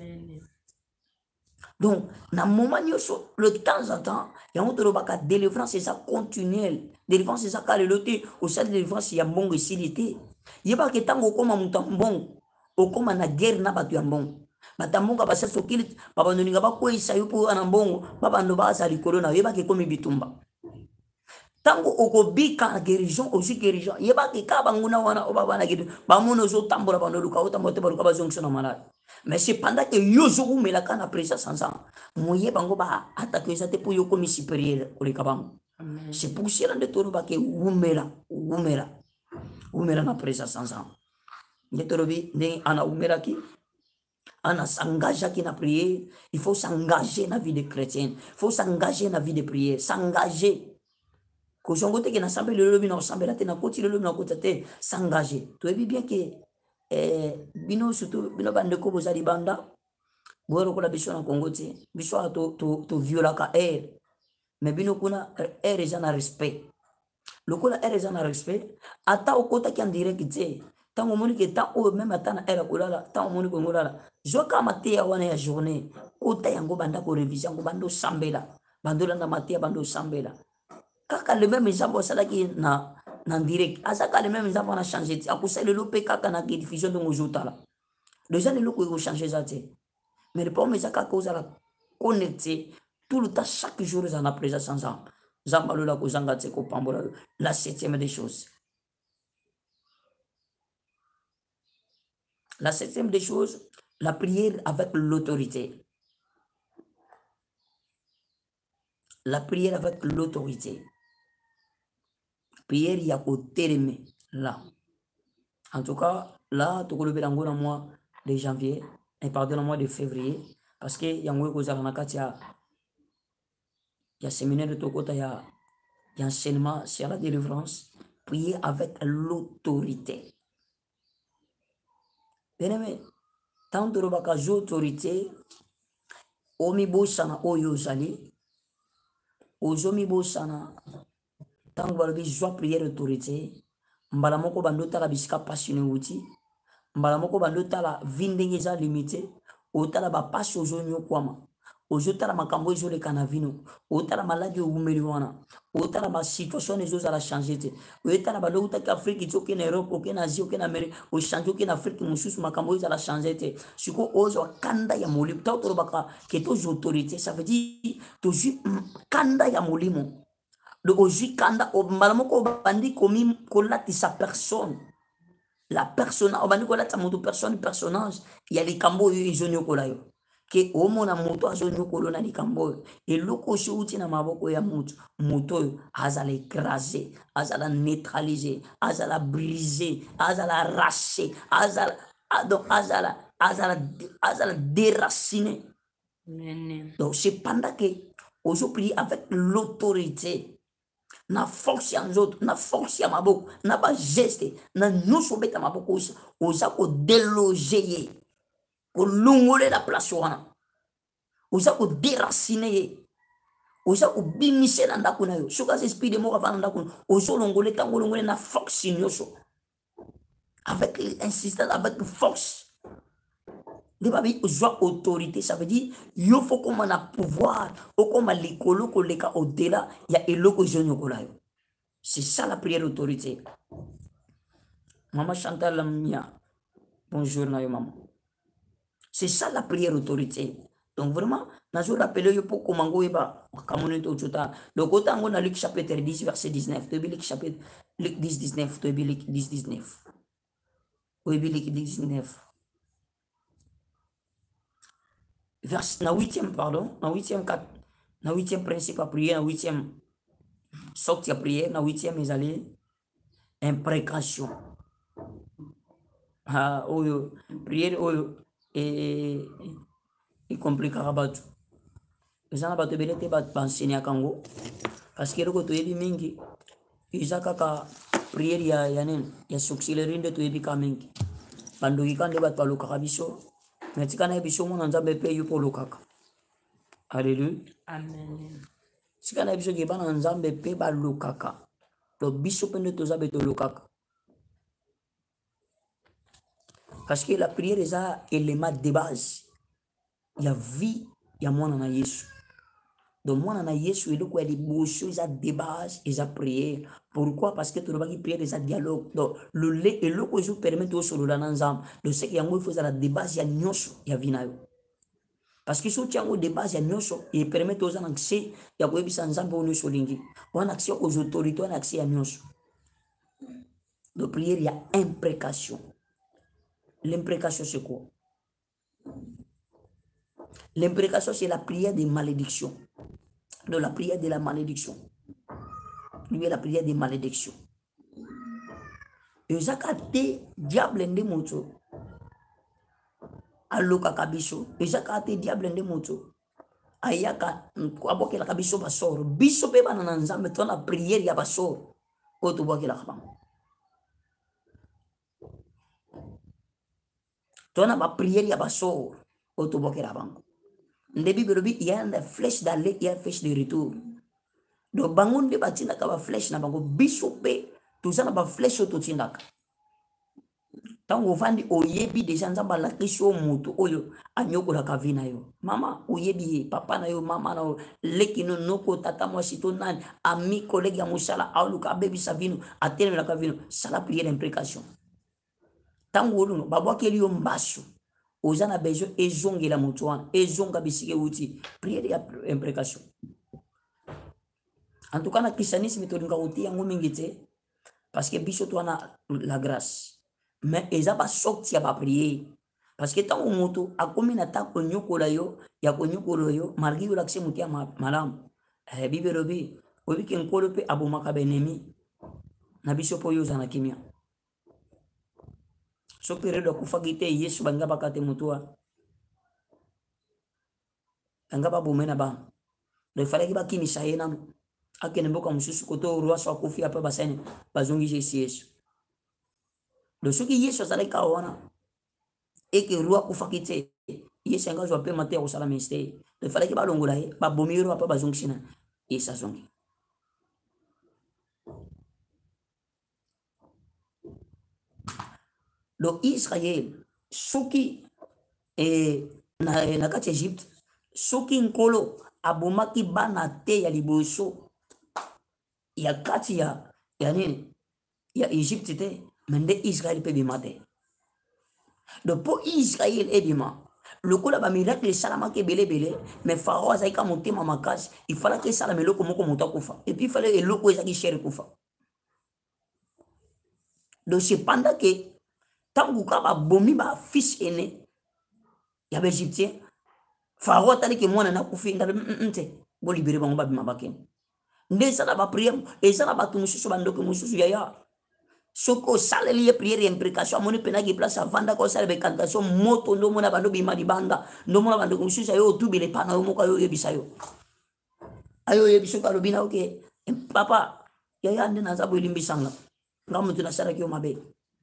Donc, dans le moment où le temps en temps, il y a une délivrance, c'est ça continuelle. Délivrance, c'est ça qui est au sein de délivrance, il y a un bon récilité. Il y a pas que tant qu'on a un bon, au comme na guerre n'a pas de bon. Batambonga basa sokili, baba nuninga ba kwa isa yupo anambongo, baba ndo ba sa likolo na yeba ke komi bitumba. Tango okobika na guérison aussi guérison yeba ke ka banguna wana obaba na gitu bamuno zo tambola bando luka otambote baluka bazongso na malade mais c'est pendant que yozo umela kana presa sansa moye bango ba attaquer ça te pour yo comme supérieur koleka bango c'est pour cela de toro ba ke umela umela umela na presa sansa ndetorobi ne ana umela ki ana s'engager qui na prière il faut s'engager dans la vie de chrétien il faut s'engager dans la vie de prière s'engager ko jongo te ke na sambe le lobi na sambe la te na koti le lobi na koti te s'engager to ebi bien que eh bino surtout bino bande ko bozali banda boro ko la biso na Congo te biso to to to viola ka air mais bino kuna air eza na respect lokola air eza na respect ata okota ki en direct te tango moni ke ta o même ata na air kolala tango moni ko ngolala zoka mate ya wana ya journée kota yango banda ko révision ngo bando sambela bando la na mate ya bando sambela kaka le même exemple ça là qui na na direct azaka le même exemple on a changé a poussé le lope kaka na diffusion de ngojota là déjà le loco il changer ça mais le problème c'est que ça la connecté tout le temps chaque jour ça na présence ensemble zambalo la kozanga te ko pambola la septième des choses la septième des choses la prière avec l'autorité la prière avec l'autorité prière ya koteleme là en tout cas là to kolobela ngo na mois de janvier et pardon le mois de février parce que yango ko zala na kati ya ya séminaire de tokota ya ya enseignement sur la délivrance prier avec l'autorité bien aimé tant de robaka autorité omi bosana oyo zali ozomi bosana tango balobi joie prière autorité mbala moko bando tala bisika passionné wuti mbala moko bando tala vie ndenge eza limité otala bapasi ozonyokwama ozotala makambo ezoleka na vino otala maladi oumeli wana otala basituation ezozala change te oyetala bando utaki afrique ti oke na europe oke na asie oke na amérique ochange oke na afrique mosusu makambo ezala change te siko ozwa kanda ya molimo ntango tolobaka ke tozwa autorité ça veut dire tozwi kanda ya molimo de ozwi kanda mbala moko obandi komi kolatisa personne la personne obandi kolatisa moto personne personnage ya likambo oyo ezonyokola yo ke omona moto azonyokolo na likambo oyo eloko osi uti na maboko ya moto moto oyo azala écrasé azala neutralisé azala brisé azala arraché azala donc azala azala azala déraciné. Donc c'est pendant que ozo prie avec l'autorité na force ya nzoto na force ya maboko na ba geste na nyonso beta maboko osa oza ko déloger ye ko longoler la place wana oza ko déraciner ye oza ko bimise na ndako na yo soka esprit de mort avant ndako ozo longoler tango longoler na force nyonso avec insistance avec force de babi ozo autorité ça veut dire yo faut comme na pouvoir o comme likolo ko leka au-delà ya eloko zonyokola yo c'est ça la prière autorité. Maman Chantal Lamia bonjour na yo maman. C'est ça la prière autorité. Donc vraiment, je rappelle yo pour comment go eba kamono to chota. Donc autant on a Luc chapitre dix verset dix-neuf, to Luc chapitre Luc dix dix-neuf, to Luc dix dix-neuf. Oui, Luc dix dix-neuf. Vers na huitième pardon, na huitième quatre, na huitième principe à prier, na huitième sortie à prier, na huitième ezali imprécation. Ah oyo prière oyo et et compliquera batu. ezana bato ebele te baenseignaka yango parce que eloko toyebi mingi eza kaka priere ya, ya nini ya sorcellerie nde toyebi ka mingi bandoki ka nde bato balukaka biso me tika na ye biso mwana nzambe mpe yo mpo olukaka. Alleluya, amen. Tika na ye biso ke bana nzambe mpe balukaka to biso mpe nde toza be tolukaka parce que la prière eza élément de base ya vie ya mwana na Yesu. Donc mwana na Yesu eloko ya liboso eza de base eza prière. Pourquoi? Parce que tolobaki prière eza dialogue. Donc le le eloko ezo permettre osolola na nzambe. Donc c'est que yango il faut eza de base ya nyonso ya vie na yo. Parce que so tiango de base ya nyonso e permettre oza na accès ya koyebisa nzambe oyo nyonso olingi. Wana accès aux autorités, wana accès ya nyonso. Donc prière ya imprécation. L'imprécation c'est quoi? L'imprécation c'est la prière de malédiction. De la prière de la malédiction. Lui la prière de malédiction. Ezaka te diable nde moto. Aloka kabiso. Ezaka te diable nde moto. Ayaka abokela kabiso basoro. Biso pe bana na nzambe to na prière ya basoro. Oto bokela kabanga. Tona ba prière ya basoro. Oto bokela bango. Nde bibelobi il y a une flèche d'aller, il y a une flèche de retour. Donc bango nde batinda ka ba flèche na bango biso pe toza na ba flèche oto tindaka. Tango vandi oyebi déjà nzamba la kisho moto oyo anyokola ka vina yo. Mama oyebi papa na yo mama na yo leki no noko tata moi sito nani ami collègue ya musala aluka baby savino atene la ka vino sala prière d'imprécation. Tango luno babwakeli yo mbasu oza na besoin ezongela moto wana ezonga bisike uti prière ya imprécation. En tout cas na christianisme tolinga oti yango mingi te parce que biso to na la grâce. Mais eza ba sorti ya ba prier parce que tant moto akomi na ta ko nyokola yo ya ko nyokola yo malgré yo l'accès mutia malam eh bibelobi obi ke nkolo pe abomaka benemi na biso po yo zana kimia so periode kufa gite Yesu banga bakate mutua anga ba bomena ba le fallait que ba kinisa yena akene mboka mususu koto roi so kofi apa basene bazongi Yesu. Le ce qui est sur la kawana et que roi kufakite yes anga zo pe mater au sala ministère il fallait que ba longola e ba bomiro apa bazongishina et ça zongi le Israël soki et na na kati Egypte soki nkolo abomaki bana te ya liboso ya kati ya ya nini ya Egypte te mende Israël pe bimate. Donc pour Israël et bima, le coup là ba miracle salama ke bele bele, mais Pharaon a ka monter ma makasi, il fallait que salama loko moko monta kufa. Et puis il fallait loko ezaki cher kufa. Donc c'est pendant que tangu ka ba bomi ba fils aîné ya ba égyptien, Pharaon tali ke mwana na kufi ndabe nte bo libérer bango ba bima baken. Ndesa na ba prière, et ça na ba tumususu bandoke mususu ya ya. Soko sale liye prière imprécation amoni penaki place avanda ko sale be cantation moto ndo mona bando bima libanda ndo mona bando kumsusa yo tubile pana yo moka yo yebisa yo ayo yebiso ka robina oke papa ya ya ndina zabo ilimbisanga ngamu tuna sara ki yo mabe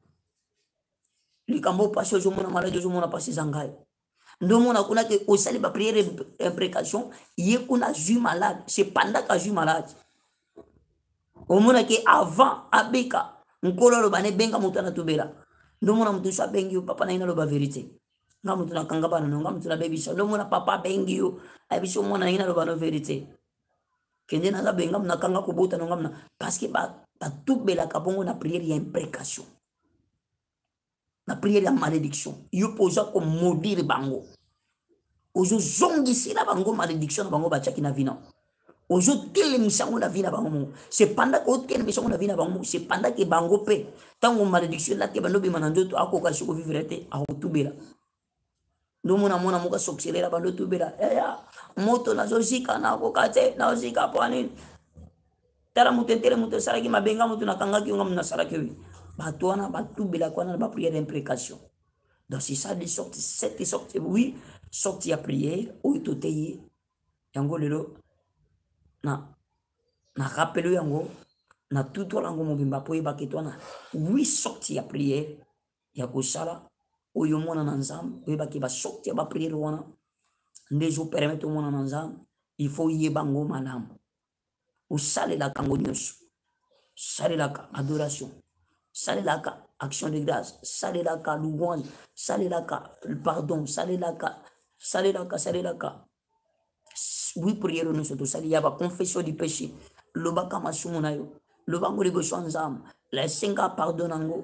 likambo paso zo mona mala zo mona pasi zangai ndo mona kuna ke o sale ba prière imprécation ye kuna ju malade c'est pendant que ju malade o mona ke avant abeka nkolo lo bane benga mutu na tubela ndo mona mutu sa bengi yo papa na ina lo ba vérité nga mutu na kanga bana nga mutu na bebisa ndo mona papa bengi yo ay biso mona ina lo ba no vérité kende na za benga na kanga ko bota nga mna parce que ba ba tubela ka bongo na prière ya imprécation na prière ya malédiction yo poza ko maudire bango ozo zongi sila bango malédiction na bango ba chaki na vina ozo tele misango na vina bango c'est pendant que tele misango na vina bango c'est pendant que bango pe tango malédiction la ke bando be manando to akoka siko vivre te a tubela ndo mona mona moka soxelera bando tubela ya moto na zozika na akoka te na zozika pwani tala mutentele muto saraki mabenga muto na kangaki ngam na saraki bato wana batubela kwa na ba prière d'imprécation. Donc c'est ça des sortes cette sorte oui sortie à prière ou toteye yango lelo na na rappelu yango na tuto lango mobimba po yebaki to na oui sorti ya prière ya kosala oyo mona na nzambe oyebaki ba sorti ya ba prière wana nde zo permettre mona na nzambe il faut yeba ngo malamu osalelaka ngo nyonso salelaka adoration salelaka action de grâce salelaka louange salelaka pardon salelaka salelaka salelaka oui prière nyonso tosali ya baconfession du péché lobaka masumu na yo lobango liboso ya nzambe lasenga pardon nango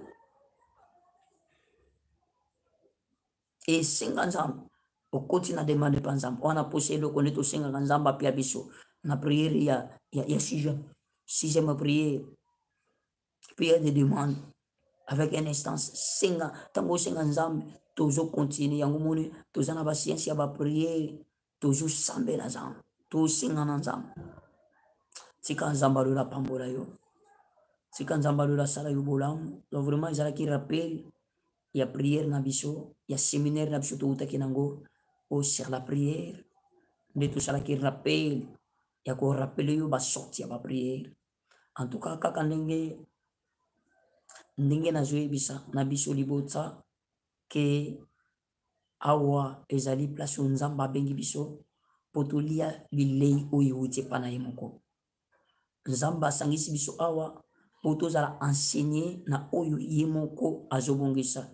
esenga nzambe okoti na demande mpa nzambe wana posa eloko nde tosengaka nzambe apia biso na prière ya, ya, ya sixième sixième prière prière de demande avec un instance senga ntango osenga nzambe tozokontinue yango moni toza na basiense ya baprière tozosambela nzambe tosenga na nzambe tika nzambe alola pambola yo tika nzambe alola asala yo bolamu donc vraiment ezalaki rappel ya prière na biso ya séminaire na biso toutaki nango o sur la prière nde tosalaki rappel ya korapele yo basorti ya baprière en tout cas kaka ndenge ndenge nazoyebisa na biso libota ke awa ezali place oyo nzambe abengi biso mpo tolia bilei oyo euti epa na ye moko nzambe asangisi biso awa mpo tozala enseigné na oyo ye moko azobongisa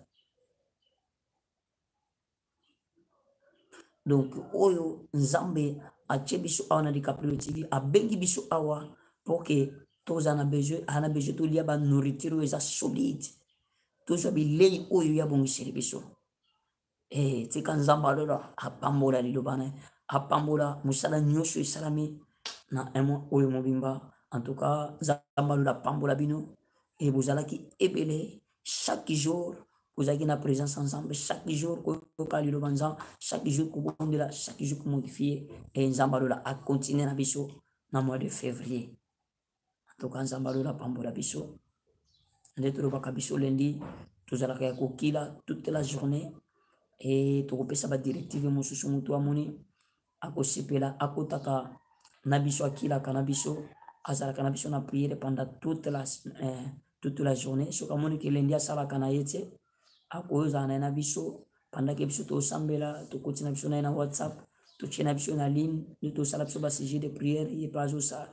donc oyo nzambe atie biso awa na Likapelo T V abengi biso awa mpo ke toza na besoin ana besoin tolia ba nourriture oyo eza solide tozwa bilei oyo yabongiseli biso eh tika nzambe alola apambola liloba na ye apambola mosala nyonso esalami na emo oyo mobimba en tout cas nzambe alola apambola bino e bozalaki ebele chaque jour ozalaki na présence ensemble chaque jour koyoka liloba nzambe chaque jour kobondela chaque jour komodifie e nzambe alola akontinue na biso na mois de février en tout cas nzambe alola apambola biso nde tolobaka biso lendi tozalaka ya kokila toute la journée e tokopesa badirective mosusu motu amoni akosepela akotaka na biso akilaka na biso azalaka na biso na prière pendant toute la, euh, toute la journée soki amoni ke lendi asalaka na ye te akozala na ye na biso pendant ke biso tosambela tokoti na biso na ye na whatsapp totie na biso na ligne nde tosala biso basujet de prière ye mpe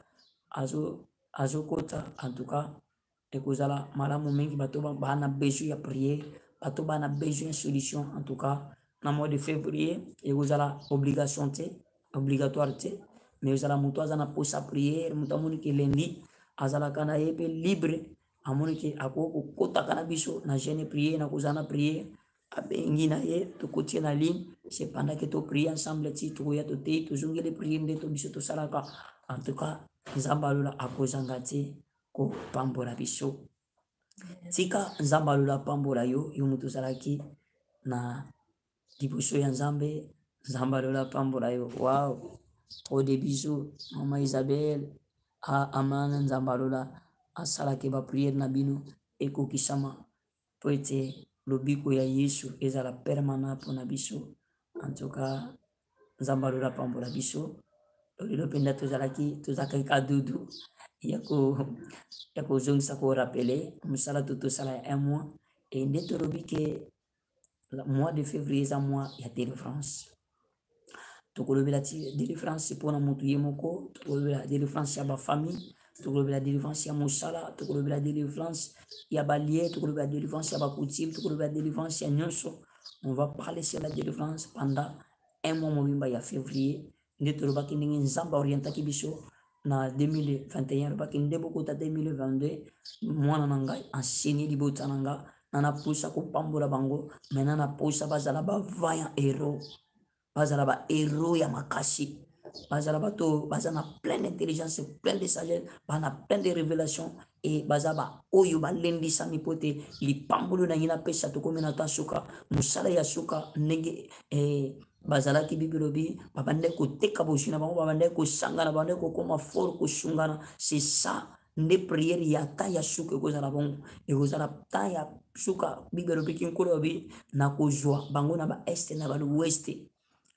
azokota en tout cas ekozala malamu mingi bato baa na besoin ya prière bato baa na besoin ya solution en tout cas na mois de février ekozala obligation te obligatoire te mais ezala moto aza na posa prière moto amoni ke lendi azalaka na ye mpe libre amoni ke akoki kokotaka na biso na jeune prière na kozala na prière abengi na ye tokotie na ligne c'est pendant que toprie ensemble ti tokoya totei tozongeli prière nde to biso tosalaka en tout cas nzambe alola akozanga te kopambola biso tika nzambe alola apambola yo yo moto ozalaki na liboso ya nzambe nzambe alola apambola yo wow trop de bisous mama Isabelle a amana nzambe alola asalaki bapriere na bino ekokisama po ete lobiko ya yesu ezala permanent mpona biso en tout cas nzambe alola apambola biso lelo mpenza tozalaki tozalaki kadudu ya kozongisa korapele mosala to tosala ya un mois e nde tolobi ke mois de février eza mois ya délivrance tokolobela ti délivrance mpona motu ye moko tokolobela délivrance ya bafamille tokolobela délivrance ya mosala tokolobela délivrance ya balie tokolobela délivrance ya bakutime tokolobela délivrance ya nyonso on va parler sur la délivrance pendant un mois mobimba ya février nde tolobaki ndenge nzambe orientaki biso na deux mille vingt et un alobaki nde bokota deux mille vingt-deux mwana na ngai enseigné libota na nga nana posa kopambola bango me nana posa bazala bavaillant héros bazala bahéros ya makasi bazala bato baza na plein d'intelligence plein de sagesse bana plein de révélation e baza baoyo balendisami mpo te lipambolo na ngai napesa tokomi na ta suka mosala ya suka ndenge eh, bazalaki bible lobi babandaki koteka bozwi na bango babandaki kosangana babandaki kokoma fort kosungana c'est ça nde prière ya ta ya suka ekozala bongo ekozala ta ya suka bible lobi kinkolo lobi na kozwa bango na baeste na baloueste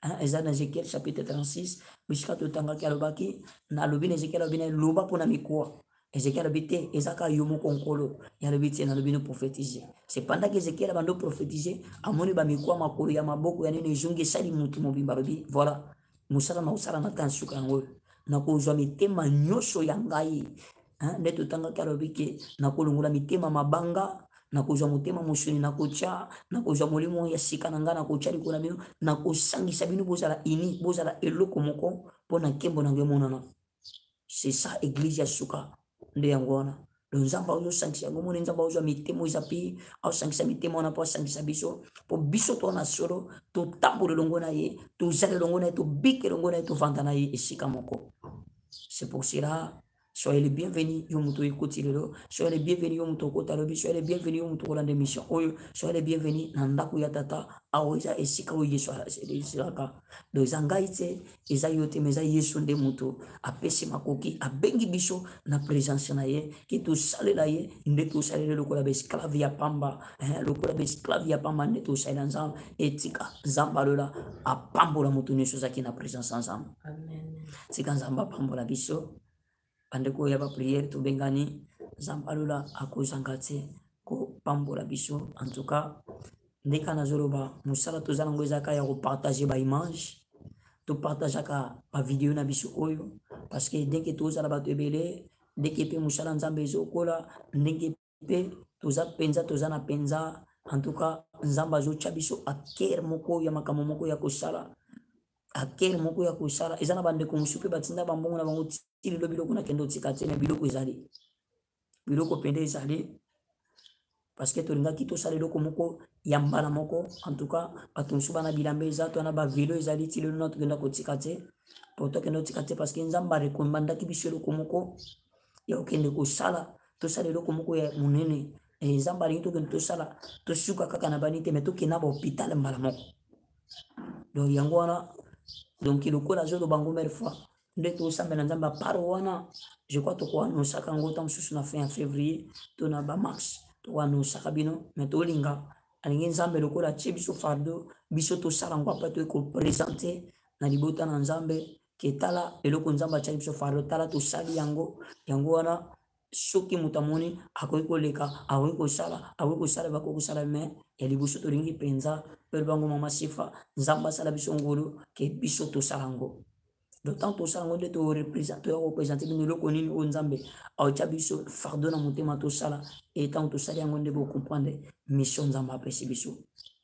Hein, eza na Ézéchiel chapitre trente-six bisika totangaki alobaki nalobi na Ézéchiel alobi na loba mpona mikuwa Ézéchiel alobi te eza kaka yo moko nkolo ye alobi te nalobi no prophétise cependant que Ézéchiel abando prophétise amoni bamikuwa makolo ya maboko ya nini ezongi esali mutu mobimba alobi voilà mosala na kosala na ta nsuka yango oyo nakozwa mitema nyonso ya ngai nde totangaki alobi ke nakolongola mitema mabanga nakozwa motema mosuni nakotya nakozwa molimo ya sika na ngai nakotya likolo na bino nakosangisa bino bozala ini bozala eloko moko mpo na nkembo na ngai emonana c'est ça église ya suka nde yango wana lo nzambe azosangisa yango moni nzambe azwa mitema eza mpe azosangisa mitema wana mpo asangisa biso mpo biso toa na solo totambola elongo na ye tozala elongo na ye tobika elongo na ye tovanda na ye esika moko c'est pour cela soyez les bienvenus, yo muto ekoti lelo. Soyez les bienvenus, yo muto kota lobi. Soyez les bienvenus, yo muto kolanda mission oyo. Soyez les bienvenus, nandaku ya tata. Aoza esika oye soya esika. Do zangaite, eza yote meza yesu nde muto. Apesi makoki, abengi biso na présence na ye. Ki to sale la ye, nde to sale le lokola be esclave ya pamba. Eh, lokola be esclave ya pamba nde to sale nzam. Etika zamba lola apambola muto nyonso zaki na présence nzam. Amen. Tika nzamba pambola biso. Bandeko ya ba prière to bengani zampalola akozanga te ko pambola biso en tout cas ndeka na zoloba musala to zala ngwezaka ya ko partager ba image to partager ka ba vidéo na biso oyo parce que dès to zala ba tebele dès que pe musala nzambe zokola ndenge pe to za penza to zana penza en tout cas nzamba zo chabiso aker moko ya makamo moko ya kosala aker moko ya kosala ezana bande ko musupe batinda bambongo na bango tili lo biloko na kendo tikate na biloko ezali biloko pende ezali parce que tolinga kito sala biloko moko ya mbala moko en tout cas batonsu bana bilambe eza to na ba velo ezali tili lo na to kenda ko tikate poto kendo tikate parce que nzamba rekomanda ki biso biloko moko ya okende ko sala to sala biloko moko ya munene e nzamba ringi to kendo to sala to suka kaka na banite mais to kena ba hôpital mbala moko donc yango wana donc lokola zo do bango mère fois nde to sambela nzamba paro wana je crois to ko no saka ngo tam susu na fin février to na ba mars to wa no saka bino mais to linga alingi nzambe lokola tie biso fardo biso to sala ngo apa to ko présenter na libota na nzambe ke tala eloko nzamba tie biso fardo tala to sali yango yango wana soki mutamoni akoki koleka akoki kosala akoki kosala bakoki kosala mais ya liboso tolingi penza pe bango mama sifa nzamba sala biso ngolo ke biso to sala ngo d'autant to sala ngo nde to représenter to représenter bino eloko nini o nzambe aotia biso fardo na motema to sala et tant to sala yango nde bo comprendre mission nzamba apesi biso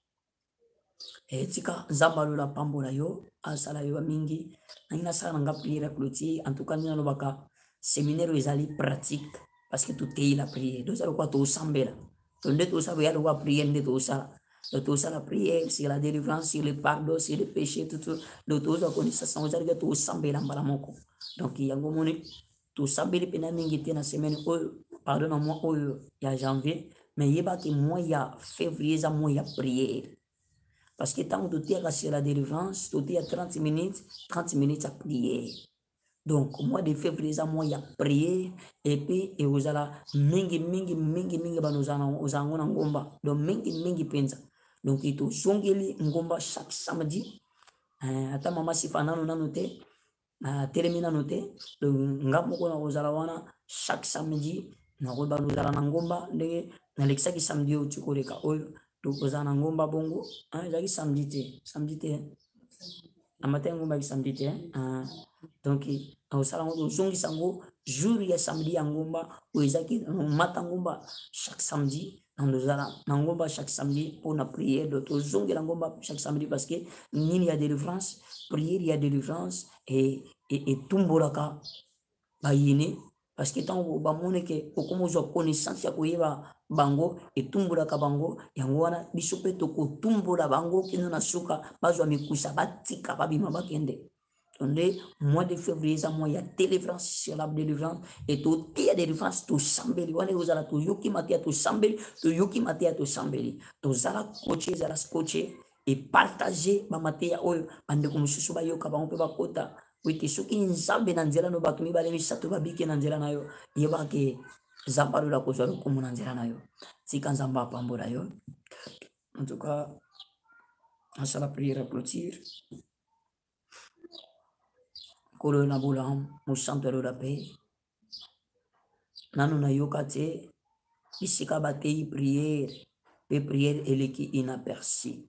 et tika nzamba lola pambola yo asala yo mingi nangina sala nga prière clôture en tout cas nina lobaka séminaire ezali pratique parce que tout est la prière donc ça quoi to sambela to nde to sala ya lo prière nde to sala tout ça la prière sur la délivrance sur le pardon sur le péché tout tout le tout ça connaît ça sans dire que tout sambela mbala moko donc yango moni tout sambeli pena mingi te na semaine oyo pardon na mois oyo ya janvier mais yeba que mois ya février za mois ya prière parce que tant que tu es sur la délivrance tu es à trente minutes trente minutes à prière. Donc, mois de février, ça mois ya prier et puis et vous allez mingi mingi mingi mingi banozana ozango na ngomba. Donc mingi mingi penza. Donc ito songeli ngomba chaque samedi. Euh, ata mama sifana no nanote. Na termina note. Donc ngamo ko na ozala wana chaque samedi na ko banozala na ngomba ndenge na lekisa ki samedi o tukoleka oyo. Donc ozana ngomba bongo. Hein, zaki samedi te. Samedi te. Amatin ngomba ki samedi te. Hein. Donc au salon de zongi sango jour ya samedi ya ngomba o ezaki mata ngomba chaque samedi na ngomba chaque samedi pour na prière de to zongi la ngomba chaque samedi parce que nini ya délivrance prière ya délivrance et et, et tumbolaka ba yini parce que tant ba mone ke okomo zo connaissance ya koyeba bango et tumbolaka bango yango wana biso pe to ko tumbola bango kino na suka bazwa mikusa batika babima bakende. On est mois de février, ça mois il y a délivrance sur la délivrance et tout il y a délivrance tout sambeli. On est aux ala tout yoki matia tout sambeli, tout yoki matia tout sambeli. Tout zala coacher, zala coacher et partager ma matia oyo bande comme susu ba yoka ba on peut ba kota. Oui te soki nzambe na nzela no batumi ba lemi sato ba biki na nzela na yo. Yeba ke zamba lo la ko zo ko na nzela na yo. Tika nzamba pambola yo. En tout cas, à la prière à clôture. Kolo na bulam, mosantu alola pe. Nanu na yoka te, bisika batei prière, pe prière eleki inaperçu.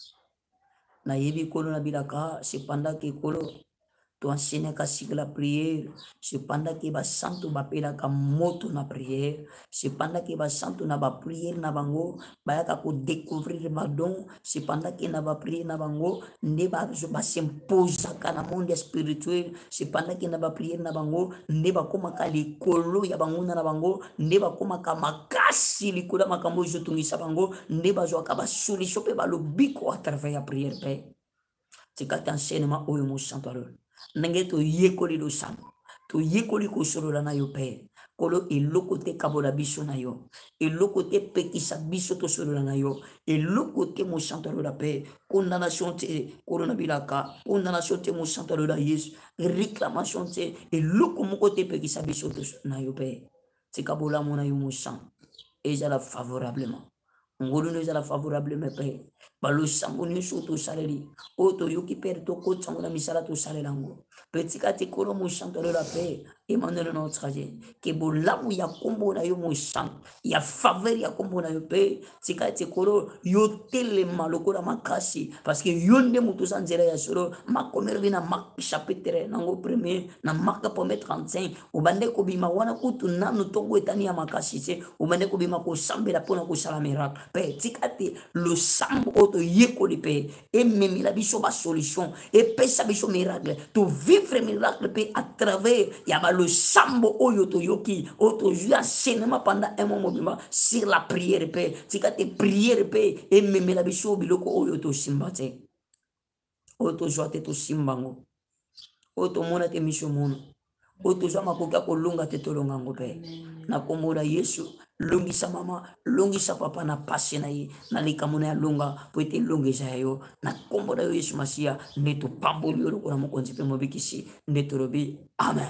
Na yebi kolo na bilaka, cependant que kolo, tu enseignes qu'à la prière, cependant que ba santo ba pela ka moto na prière, cependant que ba santo na ba prière na bango, ba yaka ko découvrir ba don, cependant que na ba prière na bango, ne ba ba s'impose ka na monde spirituel, cependant que na ba prière na bango, ne ba koma ka likolo ya bango na bango, ne ba koma ka makasi likolo makambo zo tungisa bango, ne ba zo ka ba solution pe ba lobiko à travers la prière pe. Tikati enseignement oyo mo santo alo. Ndenge to yekoli lo santo. To yekoli ko solola na yo pe. Kolo eloko te kabola biso na yo. Eloko te pekisa biso to solola na yo. Eloko te mo santo alo la pe. Condamnation te corona bilaka. Condamnation te mo santo alo la Yesu. Réclamation te eloko moko te pekisa biso to na yo pe. Tikabola mo na yo mo santo. Ezala favorablement. Ngolu no ezala favorablement pe. Balo sambo nyonso tosaleli oyo toyoki pere tokotisango na misala tosalelango petika te kolo mosantu alola pe Emmanuel notre Dieu ke bolamu ya kombo na yo mosantu ya faveur ya kombo na yo pe tika te kolo yo telema lokola makasi parce que yo nde moto oza nzela ya solo makomelo bi na Marc chapitre nango premier na Marc premier trente-cinq obande kobima wana kutu nanu tongo etani ya makasi te obande kobima kosambela mpona kosala miracle pe tika te lo sambo oyo toyekoli mpe ememela biso basolution epesa biso miracle tovivre miracle mpe à travers ya balosambo oyo toyoki oyo tozwi enseignement pendant un mois mobimba sur la prière mpe tika te prière mpe ememela biso biloko oyo tosimba te oyo tozwa te tosimba ngo oyo tomona te miso mono oyo tozwa makoki ya kolonga te tolonga ngo mpe na kombo na Yesu longisa mama longisa papa na pasi na ye na likambo na ya longa po ete longisa ya yo na kombo na yo Yesu Masiya nde topamboli yo lokola mokonzi mpe mobikisi nde tolobi amen.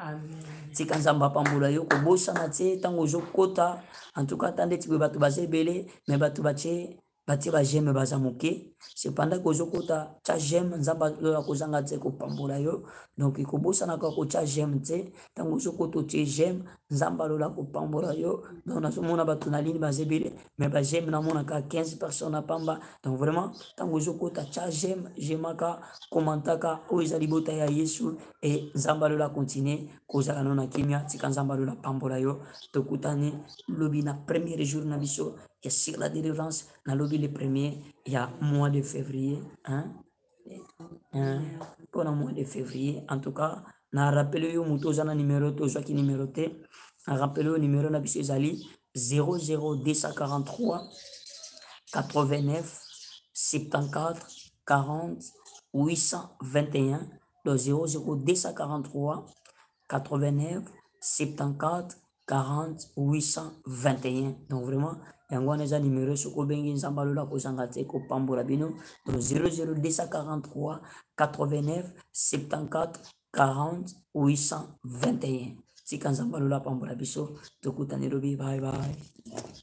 Tika nzambe apambola yo kobosana te ntango ozokota antuka ata ndeti boye bato baza ebele me bato batie batie bajeme baza moke cependant que ozokota tia jeme nzambe alola kozanga te kopambola yo donc kobosana kaka kotia jeme te ntango ozokota otie jeme nzambe alola kopambola yo donc nazomona bato na lini baza ebele me bajeme namonaka quinze personnes apamba donc vraiment ntango ozokota tia jeme jemaka komantaka oyo eza libota ya Yesu e nzambe alola continue kozala no na kimia tika nzambe alola pambola yo tokutani lobi na premier jour na biso ya sur la délivrance na lobi le premier ya mois de février hein? Hein? Pour le mois de février en tout cas na rappelé yo moto oza na numéro tozwaki numéro te na rappelé yo numéro na biso ezali zéro zéro deux cent quarante-trois quatre-vingt-neuf soixante-quatorze quarante huit cent vingt et un donc zéro zéro deux cent quarante-trois quatre-vingt-neuf soixante-quatorze quarante huit cent vingt et un donc vraiment yango wana eza numéro soki obengi nzambe alola kozanga te kopambola bino donc zéro zéro deux cent quarante-trois quatre-vingt-neuf soixante-quatorze quarante huit cent vingt et un tika nzambe alola apambola biso tokutani lobi bye bye.